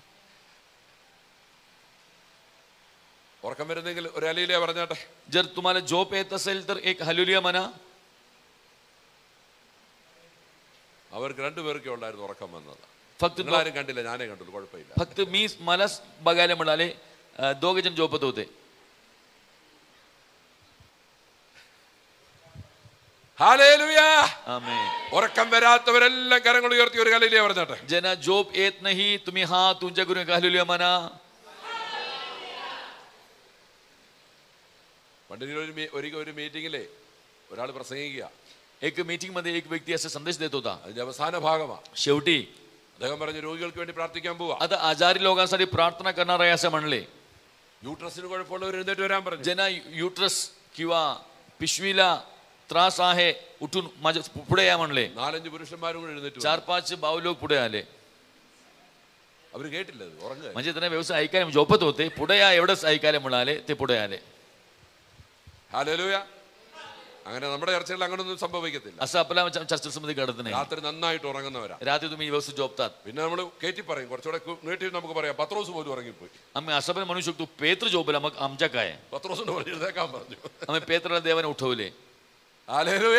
ഉറക്കം വരുന്നെങ്കിൽ ഒരു അലയിലേ പറഞ്ഞാട്ടെ. जर तुम्हाला झोप येत असेल तर एक हालेलुया म्हणा. അവർക്ക് രണ്ടുപേർക്കേ ഉണ്ടായിരുന്നു ഉറക്കം വന്നത്. फक्त നിങ്ങളാരും കണ്ടില്ല, ഞാനേ കണ്ടുള്ളൂ, കുഴപ്പമില്ല. फक्त मलाच बघायला मिळाले. दोघे जण झोपत होते. ഹല്ലേലൂയ. आमेन. ഉറക്കം വരാത്തവരെല്ലാം കരങ്ങൾ ഉയർത്തി ഒരു ഹല്ലേലൂയ പറഞ്ഞാട്ടെ. ज्यांना झोप येत नाही तुम्ही हात तुमच्या करून हालेलुया म्हणा. ഒരിക്കൽ ഒരു മീറ്റിംഗിലെ ഒരാൾ പ്രസംഗിക്കുക. एक मीटिंग मध्ये एक व्यक्ती असा संदेश देत होता. അതിന്റെ അവസാന ഭാഗമാണ്. शेवटी അദ്ദേഹം പറഞ്ഞു, രോഗികൾക്ക് വേണ്ടി പ്രാർത്ഥിക്കാൻ പോവാ. आता आजारी लोकांसाठी प्रार्थना करणार आहे असं म्हणले. യൂട്രസിന് കുഴപ്പമുള്ളവർ എഴുന്നേറ്റ് വരാൻ പറഞ്ഞു. ज्यांना युट्रस किंवा पिशवीला त्रास आहे उठून माझ्या पुढे या म्हणले. 4-5 പുരുഷന്മാരും കൂടെ എഴുന്നേറ്റ് വന്നു. 4-5 बाऊ लोक पुढे आले. അവർ കേട്ടില്ല, അത് ഉറങ്ങുക. म्हणजे त्यांना व्यवसाय ऐकायला झोपत होते. पुढे या एवढंच ऐकायला मिळाले. ते पुढे आले. ഹല്ലേലൂയ. അങ്ങനെ നമ്മുടെ ചർച്ചകളിൽ അങ്ങനൊന്നും സംഭവിക്കത്തില്ല. असं आपल्या चर्चेमध्ये घडत नाही. രാത്രി നന്നായിട്ട് ഉറങ്ങുന്നവരാ. रात्री तुम्ही व्यवस्थित झोपतात. പിന്നെ നമ്മൾ കയറ്റി പറയും, കുറച്ചുകൂടെ നീട്ടി നമുക്ക് പറയാം, പത്രോസ് പോലും ഉറങ്ങിപ്പോയി. आम्ही असं पण म्हणू शकतो पेत्र झोपला, मग आमच्या काय? പത്രോസിന് പറഞ്ഞ് എഴുന്നേക്കാൻ പറഞ്ഞു. आम्ही पेत्राला देवाने उठवले. ഹല്ലേലൂയ.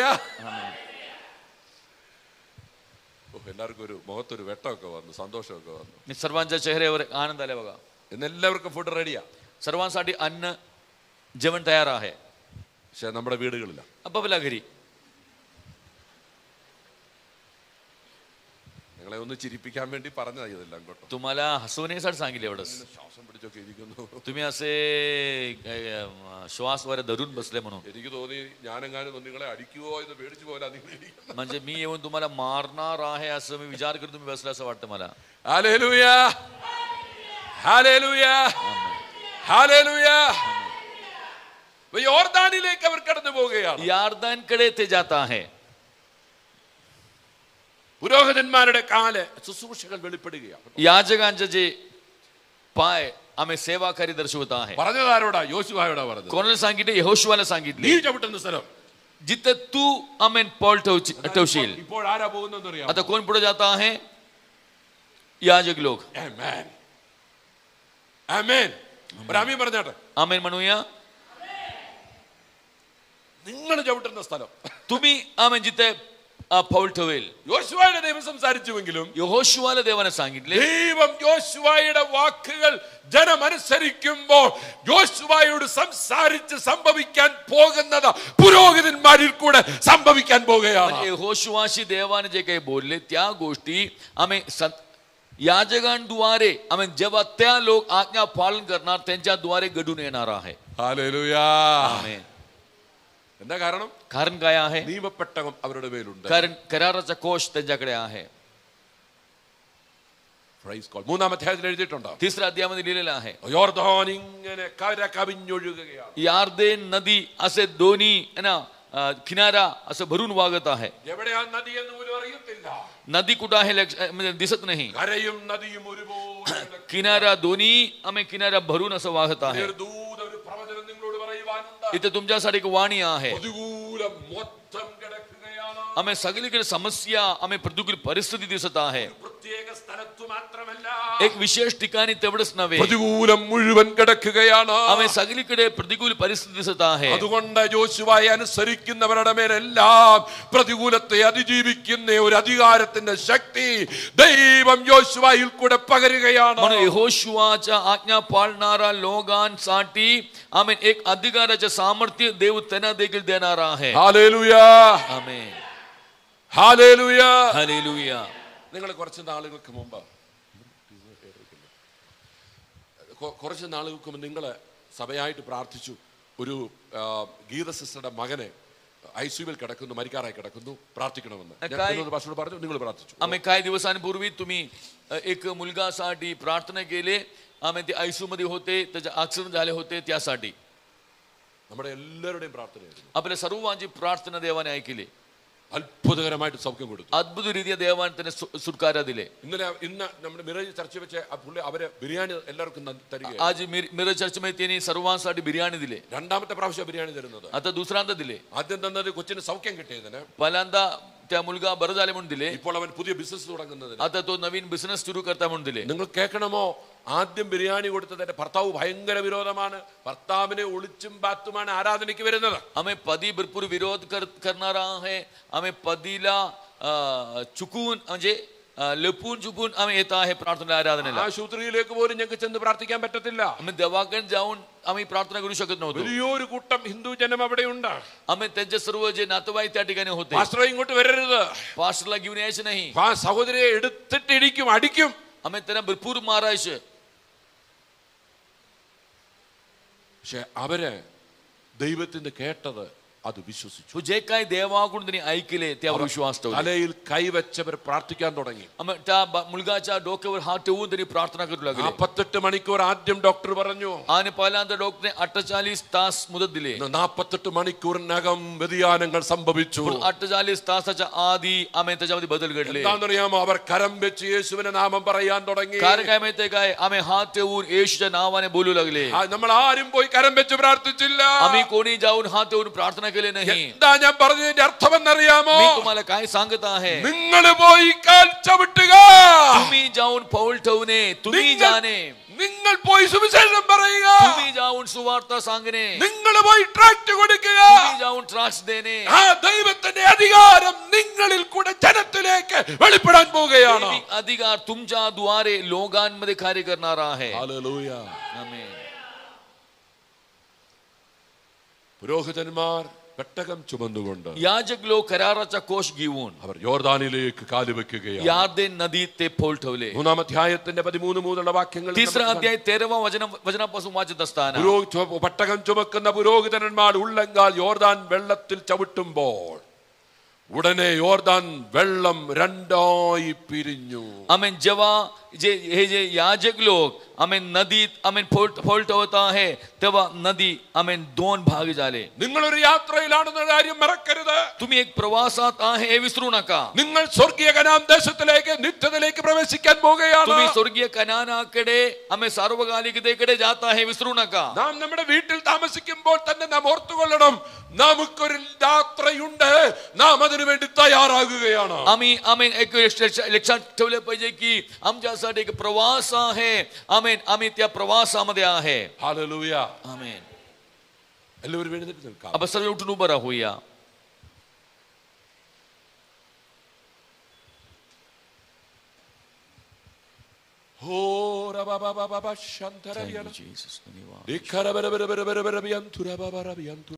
എല്ലാവർക്കും ഒരു മുഖത്തൊരു വെട്ടമൊക്കെ വന്നു, സന്തോഷമൊക്കെ വന്നു. सर्वांच्या चेहऱ्यावर आनंद आला बघा. ഇന്ന് എല്ലാവർക്കും ഫുഡ് റെഡിയാ. सर्वांसाठी अन्न जेवण तयार आहे. പക്ഷെ നമ്മുടെ വീടുകളില്ല. आपापल्या घरी. നിങ്ങളെ ഒന്ന് ചിരിപ്പിക്കാൻ വേണ്ടി പറഞ്ഞതാ ഇതെല്ലാം കേട്ടോ. तुम्हाला हसवण्यासाठी सांगितले एवढंच. ശ്വാസം പിടിച്ചൊക്കെ ഇരിക്കുന്നു. तुम्ही असे श्वास वर धरून बसले म्हणून. എനിക്ക് തോന്നി ഞാനെങ്ങാനും നിങ്ങളെ അടിക്കുവോ എന്ന് പേടിച്ചു പോലെ നിങ്ങൾ. म्हणजे मी येऊन तुम्हाला मारणार आहे असं मी विचार करतो तुम्ही बसला असं वाटतं मला. ഹല്ലേലൂയ. ഹല്ലേലൂയ. ഹല്ലേലൂയ. യോർദാനിലേക്ക് അവർ കടന്നു പോവുകയാണ്. यार्दनकडे ते जात आहे. പുരോഹിതന്മാരുടെ കാല് ശുശ്രൂഷകൾ വെളിപ്പെടുകയാണ്. याजकांचे जे पाय आम्ही सेवाकारी दर्शवत आहे. പറഞ്ഞതാരോടാ? യോശുവയോടാ പറഞ്ഞത്. कोणाला सांगितले? यहोशुवाला सांगितले. നീ ചവിട്ടുന്ന സ്ഥലം जिथे तू आमेन पॉल ठेवशील. ഇപ്പോൾ ആരാ പോകുന്നതെന്ന് അറിയാമോ? आता कोण पुढे जात आहे? याजक लोक. ആമേൻ. ആമേൻ. ഒരു ആമീൻ പറഞ്ഞാട്ടെ. आमेन म्हणूया. നിങ്ങൾ ചവിട്ടുന്ന സ്ഥലം. तुम्ही आमेन जिथे पौल ठेवेल. യോശുവയുടെ ദൈവം സംസാരിച്ചുവെങ്കിലും यहोशुवाला देवाने सांगितले. ദൈവം യോശുവയുടെ വാക്കുകൾ ജനമനുസരിക്കുമ്പോൾ യോശുവയോട് സംസാരിച്ച് സംഭവിക്കാൻ പോകുന്നത് പുരോഹിതന്മാരിൽ കൂടെ സംഭവിക്കാൻ പോകുകയാണ്. यहोशुवाशी देवाने जे काही बोलले त्या गोष्टी आम्ही याजकांद्वारे आम्ही जेव्हा त्या लोक आज्ञा पालन करणार त्यांच्याद्वारे घडून येणार आहे. ഹല്ലേലൂയ. आमेन. എന്താ കാരണം? कारण काय आहे? നിയമപ്പെട്ടകം അവരുടെ മേലുണ്ട്. कारण कराराचा कोश त्यांच्याकडे आहे. Praise God. മൂന്നാം അധ്യായത്തിൽ എഴുതിയിട്ടുണ്ട്. तिसऱ्या अध्यायामध्ये लिहिलेलं आहे. യോർദാൻ ഇങ്ങനെ കര കവിഞ്ഞൊഴുകുകയാണ്. यार्देन नदी असे दोन्ही ना किनारा असं भरून वागत आहे. എവിടെയാ നദി എന്ന് പോലും അറിയത്തില്ല. नदी कुठं आहे म्हणजे दिसत नाही. കരയും നദിയും ഒരുപോലെ. किनारा दोन्ही आम्ही किनारा भरून असं वागत आहे. ഒരു ദൂത ഒരു പ്രവചനം നിങ്ങളോട് പറയുവാനുണ്ട്. इथे तुमच्यासाठी एक वाणी आहे. പ്രതികൂലം മൊത്തം കിടക്കുകയാണ്. हमें सगळीकडे समस्या हमें प्रतिकूल परिस्थिती दिसत आहे. പ്രത്യേക സ്ഥലത്തു മാത്രമല്ല, एक विशेष ठिकाणी तेवढंच नव्हे, പ്രതികൂലം മുഴുവൻ കിടക്കുകയാണ്. हमें सगळीकडे प्रतिकूल परिस्थिती दिसत आहे. അതുകൊണ്ട് യോശുവയെ അനുസരിക്കുന്നവരുടെ മേലെല്ലാം പ്രതികൂലത്തെ അതിജീവിക്കുന്ന ഒരു അധികാരത്തിന്റെ ശക്തി ദൈവം യോശുവയിൽ കൂടെ പകരുകയാണ്. म्हणून यहोशुआच्या आज्ञा पाळणारा लोकांसाठी आमेन एक अधिकाराचे सामर्थ्य देव त्यांना देखील देणार आहे. ഹല്ലേലൂയ, आमेन, ഹല്ലേലൂയ. हालेलुया. നിങ്ങൾ കുറച്ച് നാളുകൾക്ക് മുമ്പ് നിങ്ങൾ സഭയായിട്ട് പ്രാർത്ഥിച്ചു. ഒരു ഗീത സിസ്റ്ററുടെ മകനെ ഐസിയുവിൽ കിടക്കുന്നു, മരിക്കാറായി കിടക്കുന്നു, പ്രാർത്ഥിക്കണമെന്ന് പാസ്റ്ററോട് പറഞ്ഞു. നിങ്ങൾ പ്രാർത്ഥിച്ചു. आम्ही काही दिवसांपूर्वी तुम्ही एक मुलगासाठी प्रार्थना केले. आम्ही ते आयसीयू मध्ये होते, त्याचे ऍक्सिडेंट झाले होते, त्यासाठी നമ്മുടെ എല്ലാവരുടെയും പ്രാർത്ഥനയായിരുന്നു. आपल्या सर्वांची प्रार्थना देवाने ऐकली. അത്ഭുതകരമായിട്ട് സൗഖ്യം കൊടുത്തു. अद्भुत रीत्या देवाने त्यांना सुटकारा दिले. ഇന്ന് നമ്മുടെ മിറേജ് ചർച്ച വെച്ച് പുള്ളി അവര് ബിരിയാണി എല്ലാവർക്കും തരികയാണ്. आज मिरज चर्चमध्ये त्यांनी सर्वांसाठी बिर्याणी दिले. രണ്ടാമത്തെ പ്രാവശ്യം ബിരിയാണി തരുന്നത്. आता दुसऱ्यांदा दिले. ആദ്യം തന്നത് കൊച്ചിന് സൗഖ്യം കിട്ടിയതിന്, पहिल्यांदा त्या मुलगा बरं झाले म्हणून दिले. ഇപ്പോൾ അവൻ പുതിയ ബിസിനസ് തുടങ്ങുന്നതിന്. आता तो नवीन बिझनेस सुरू करता म्हणून दिले. നിങ്ങൾ കേൾക്കണമോ? ആദ്യം ബിരിയാണി കൊടുത്തതിന്റെ ഭർത്താവ് ഭയങ്കര വിരോധമാണ്. ഭർത്താവിനെ ഒളിച്ചും പാത്തുമാണ് ആരാധനയ്ക്ക് വരുന്നത്. आम्ही पदी भरपूर विरोध करणारा आहे. आम्ही पदीला चुकून म्हणजे लपून चुपून आम्ही येत आहे प्रार्थना आराधनेला. ആശുപത്രിയിലേക്ക് പോലും ഞങ്ങൾക്ക് ചെന്ന് പ്രാർത്ഥിക്കാൻ പറ്റത്തില്ല. आम्ही दवाखान्यात जाऊन आम्ही प्रार्थना करू शकत नव्हतो. വലിയൊരു കൂട്ടം ഹിന്ദു ജനം അവിടെയുണ്ട്. आम्ही त्यांचे सर्व जे नातेवाईक त्या ठिकाणी होते. പാസ്റ്ററെ ഇങ്ങോട്ട് വരരുത്, पास्टरला घेऊन यायचे नाही. സഹോദരിയെ എടുത്തിട്ട് ഇടിക്കും, അടിക്കും. आम्ही त्यांना भरपूर मारायचे. പക്ഷെ അവര് ദൈവത്തിന്റെ കേട്ടത് അത് വിശ്വസിച്ചു. जे काही देवाकडून त्यांनी ऐकले त्यावर विश्वास ठेवला. തലയിൽ കൈവച്ചവർ പ്രാർത്ഥിക്കാൻ തുടങ്ങി. आम्ही त्या मुलगाच्या डोक्यावर हात ठेवून त्यांनी प्रार्थना करू लागले. 48 മണിക്കൂർ ആദ്യം ഡോക്ടർ പറഞ്ഞു. आणि पहिल्यांदा डॉक्टरने 48 तास मुदत दिली. 48 മണിക്കൂറിനകം വ്യതിയാനങ്ങൾ സംഭവിച്ചു. 48 तासाच्या आधी आम्ही त्याच्यामध्ये बदल घडले. എന്താണെന്നറിയാമോ? അവർ കരം വെച്ച് യേശുവിന്റെ നാമം പറയാൻ തുടങ്ങി. कारण काय माहितीये काय? आम्ही हात ठेवून येशूच्या नावाने बोलू लागले. നമ്മൾ ആരും പോയി കരം വെച്ച് പ്രാർത്ഥിച്ചില്ല. आम्ही कोणी जाऊन हात ठेवून प्रार्थना केली नाही. എന്താ ഞാൻ പറഞ്ഞതിന്റെ അർത്ഥമെന്നറിയാമോ? मी तुम्हाला काय सांगत आहे? നിങ്ങൾ പോയി കാൽ ചവിട്ടുക. तुम्ही जाऊन पाऊल ठेवणे, तुम्ही जाणे, നിങ്ങൾ പോയി സുവിശേഷം പറയുക, तुम्ही जाऊन सुवार्ता सांगणे, നിങ്ങൾ പോയി ട്രാക്ട് കൊടുക്കുക, तुम्ही जाऊन ट्रास्ट देणे. ആ ദൈവത്തിന്റെ അധികാരം നിങ്ങളിൽ കൂടെ ജനത്തിലേക്ക് വെളിപ്പെടാൻ പോവുകയാണ്. अधिकार तुमच्या द्वारे लोकांमध्ये कार्य करणारा आहे. ഹല്ലേലൂയ. आमेन. പുരോഹിതന്മാർ പെട്ടകം ചുമന്നുകൊണ്ട് याजक लोक कराराचा कोश घेऊन അവർ യോർദാനിലേക്ക് കാലുവെക്കുകയാണ്. यार्देन नदीत ते पाऊल ठेवले. 3-ാം അധ്യായത്തിന്റെ 13 മുതലുള്ള വാക്യങ്ങൾ 3रा अध्याय 13वा वचनापासून वाचत असताना പെട്ടകം ചുമക്കുന്ന പുരോഹിതന്മാർ ഉള്ളങ്കാൽ യോർദാൻ വെള്ളത്തിൽ ചവിട്ടുമ്പോൾ ഉടനെ യോർദാൻ വെള്ളം രണ്ടായി പിരിഞ്ഞു. आमेन. जेव्हा जे याजक लोक आमेन नदीत आमेन फोल ठेवत आहे तेव्हा नदी आमेन 2 भाग झाले. നിങ്ങളൊരു യാത്രയിലാണെന്ന കാര്യം മറക്കരുത്. तुम्ही एक प्रवासात आहे हे विसरू नका. നിങ്ങൾ സ്വർഗീയ കനാൻ ദേശത്തിലേക്ക് നിത്യതയിലേക്ക് പ്രവേശിക്കാൻ പോകുകയാണ്. तुम्ही स्वर्गीय कनानाकडे आम्ही सार्वकालिकतेकडे जात आहे विसरू नका. നാം നമ്മുടെ വീട്ടിൽ താമസിക്കുമ്പോൾ തന്നെ നാം ഓർത്തുകൊള്ളണം, നമുക്കൊരു യാത്രയുണ്ട്, നാം അതിനു വേണ്ടി തയ്യാറാകുകയാണ്. आम्ही एक लक्षात ठेवले पाहिजे की आमच्यासाठी एक प्रवास आहे. आमेन. आम्ही त्या प्रवासामध्ये आहे. ഹല്ലേലൂയ. आमेन. എല്ലാവരും എഴുന്നേറ്റ് നിൽക്കാം. आपण सर्व उठून उभं राहूया. ഹോ റബബബബ ശന്തരയന Jesus, धन्यवाद. ലിഖരബരബരബരബരബിയന്തുരബബരബിയന്തു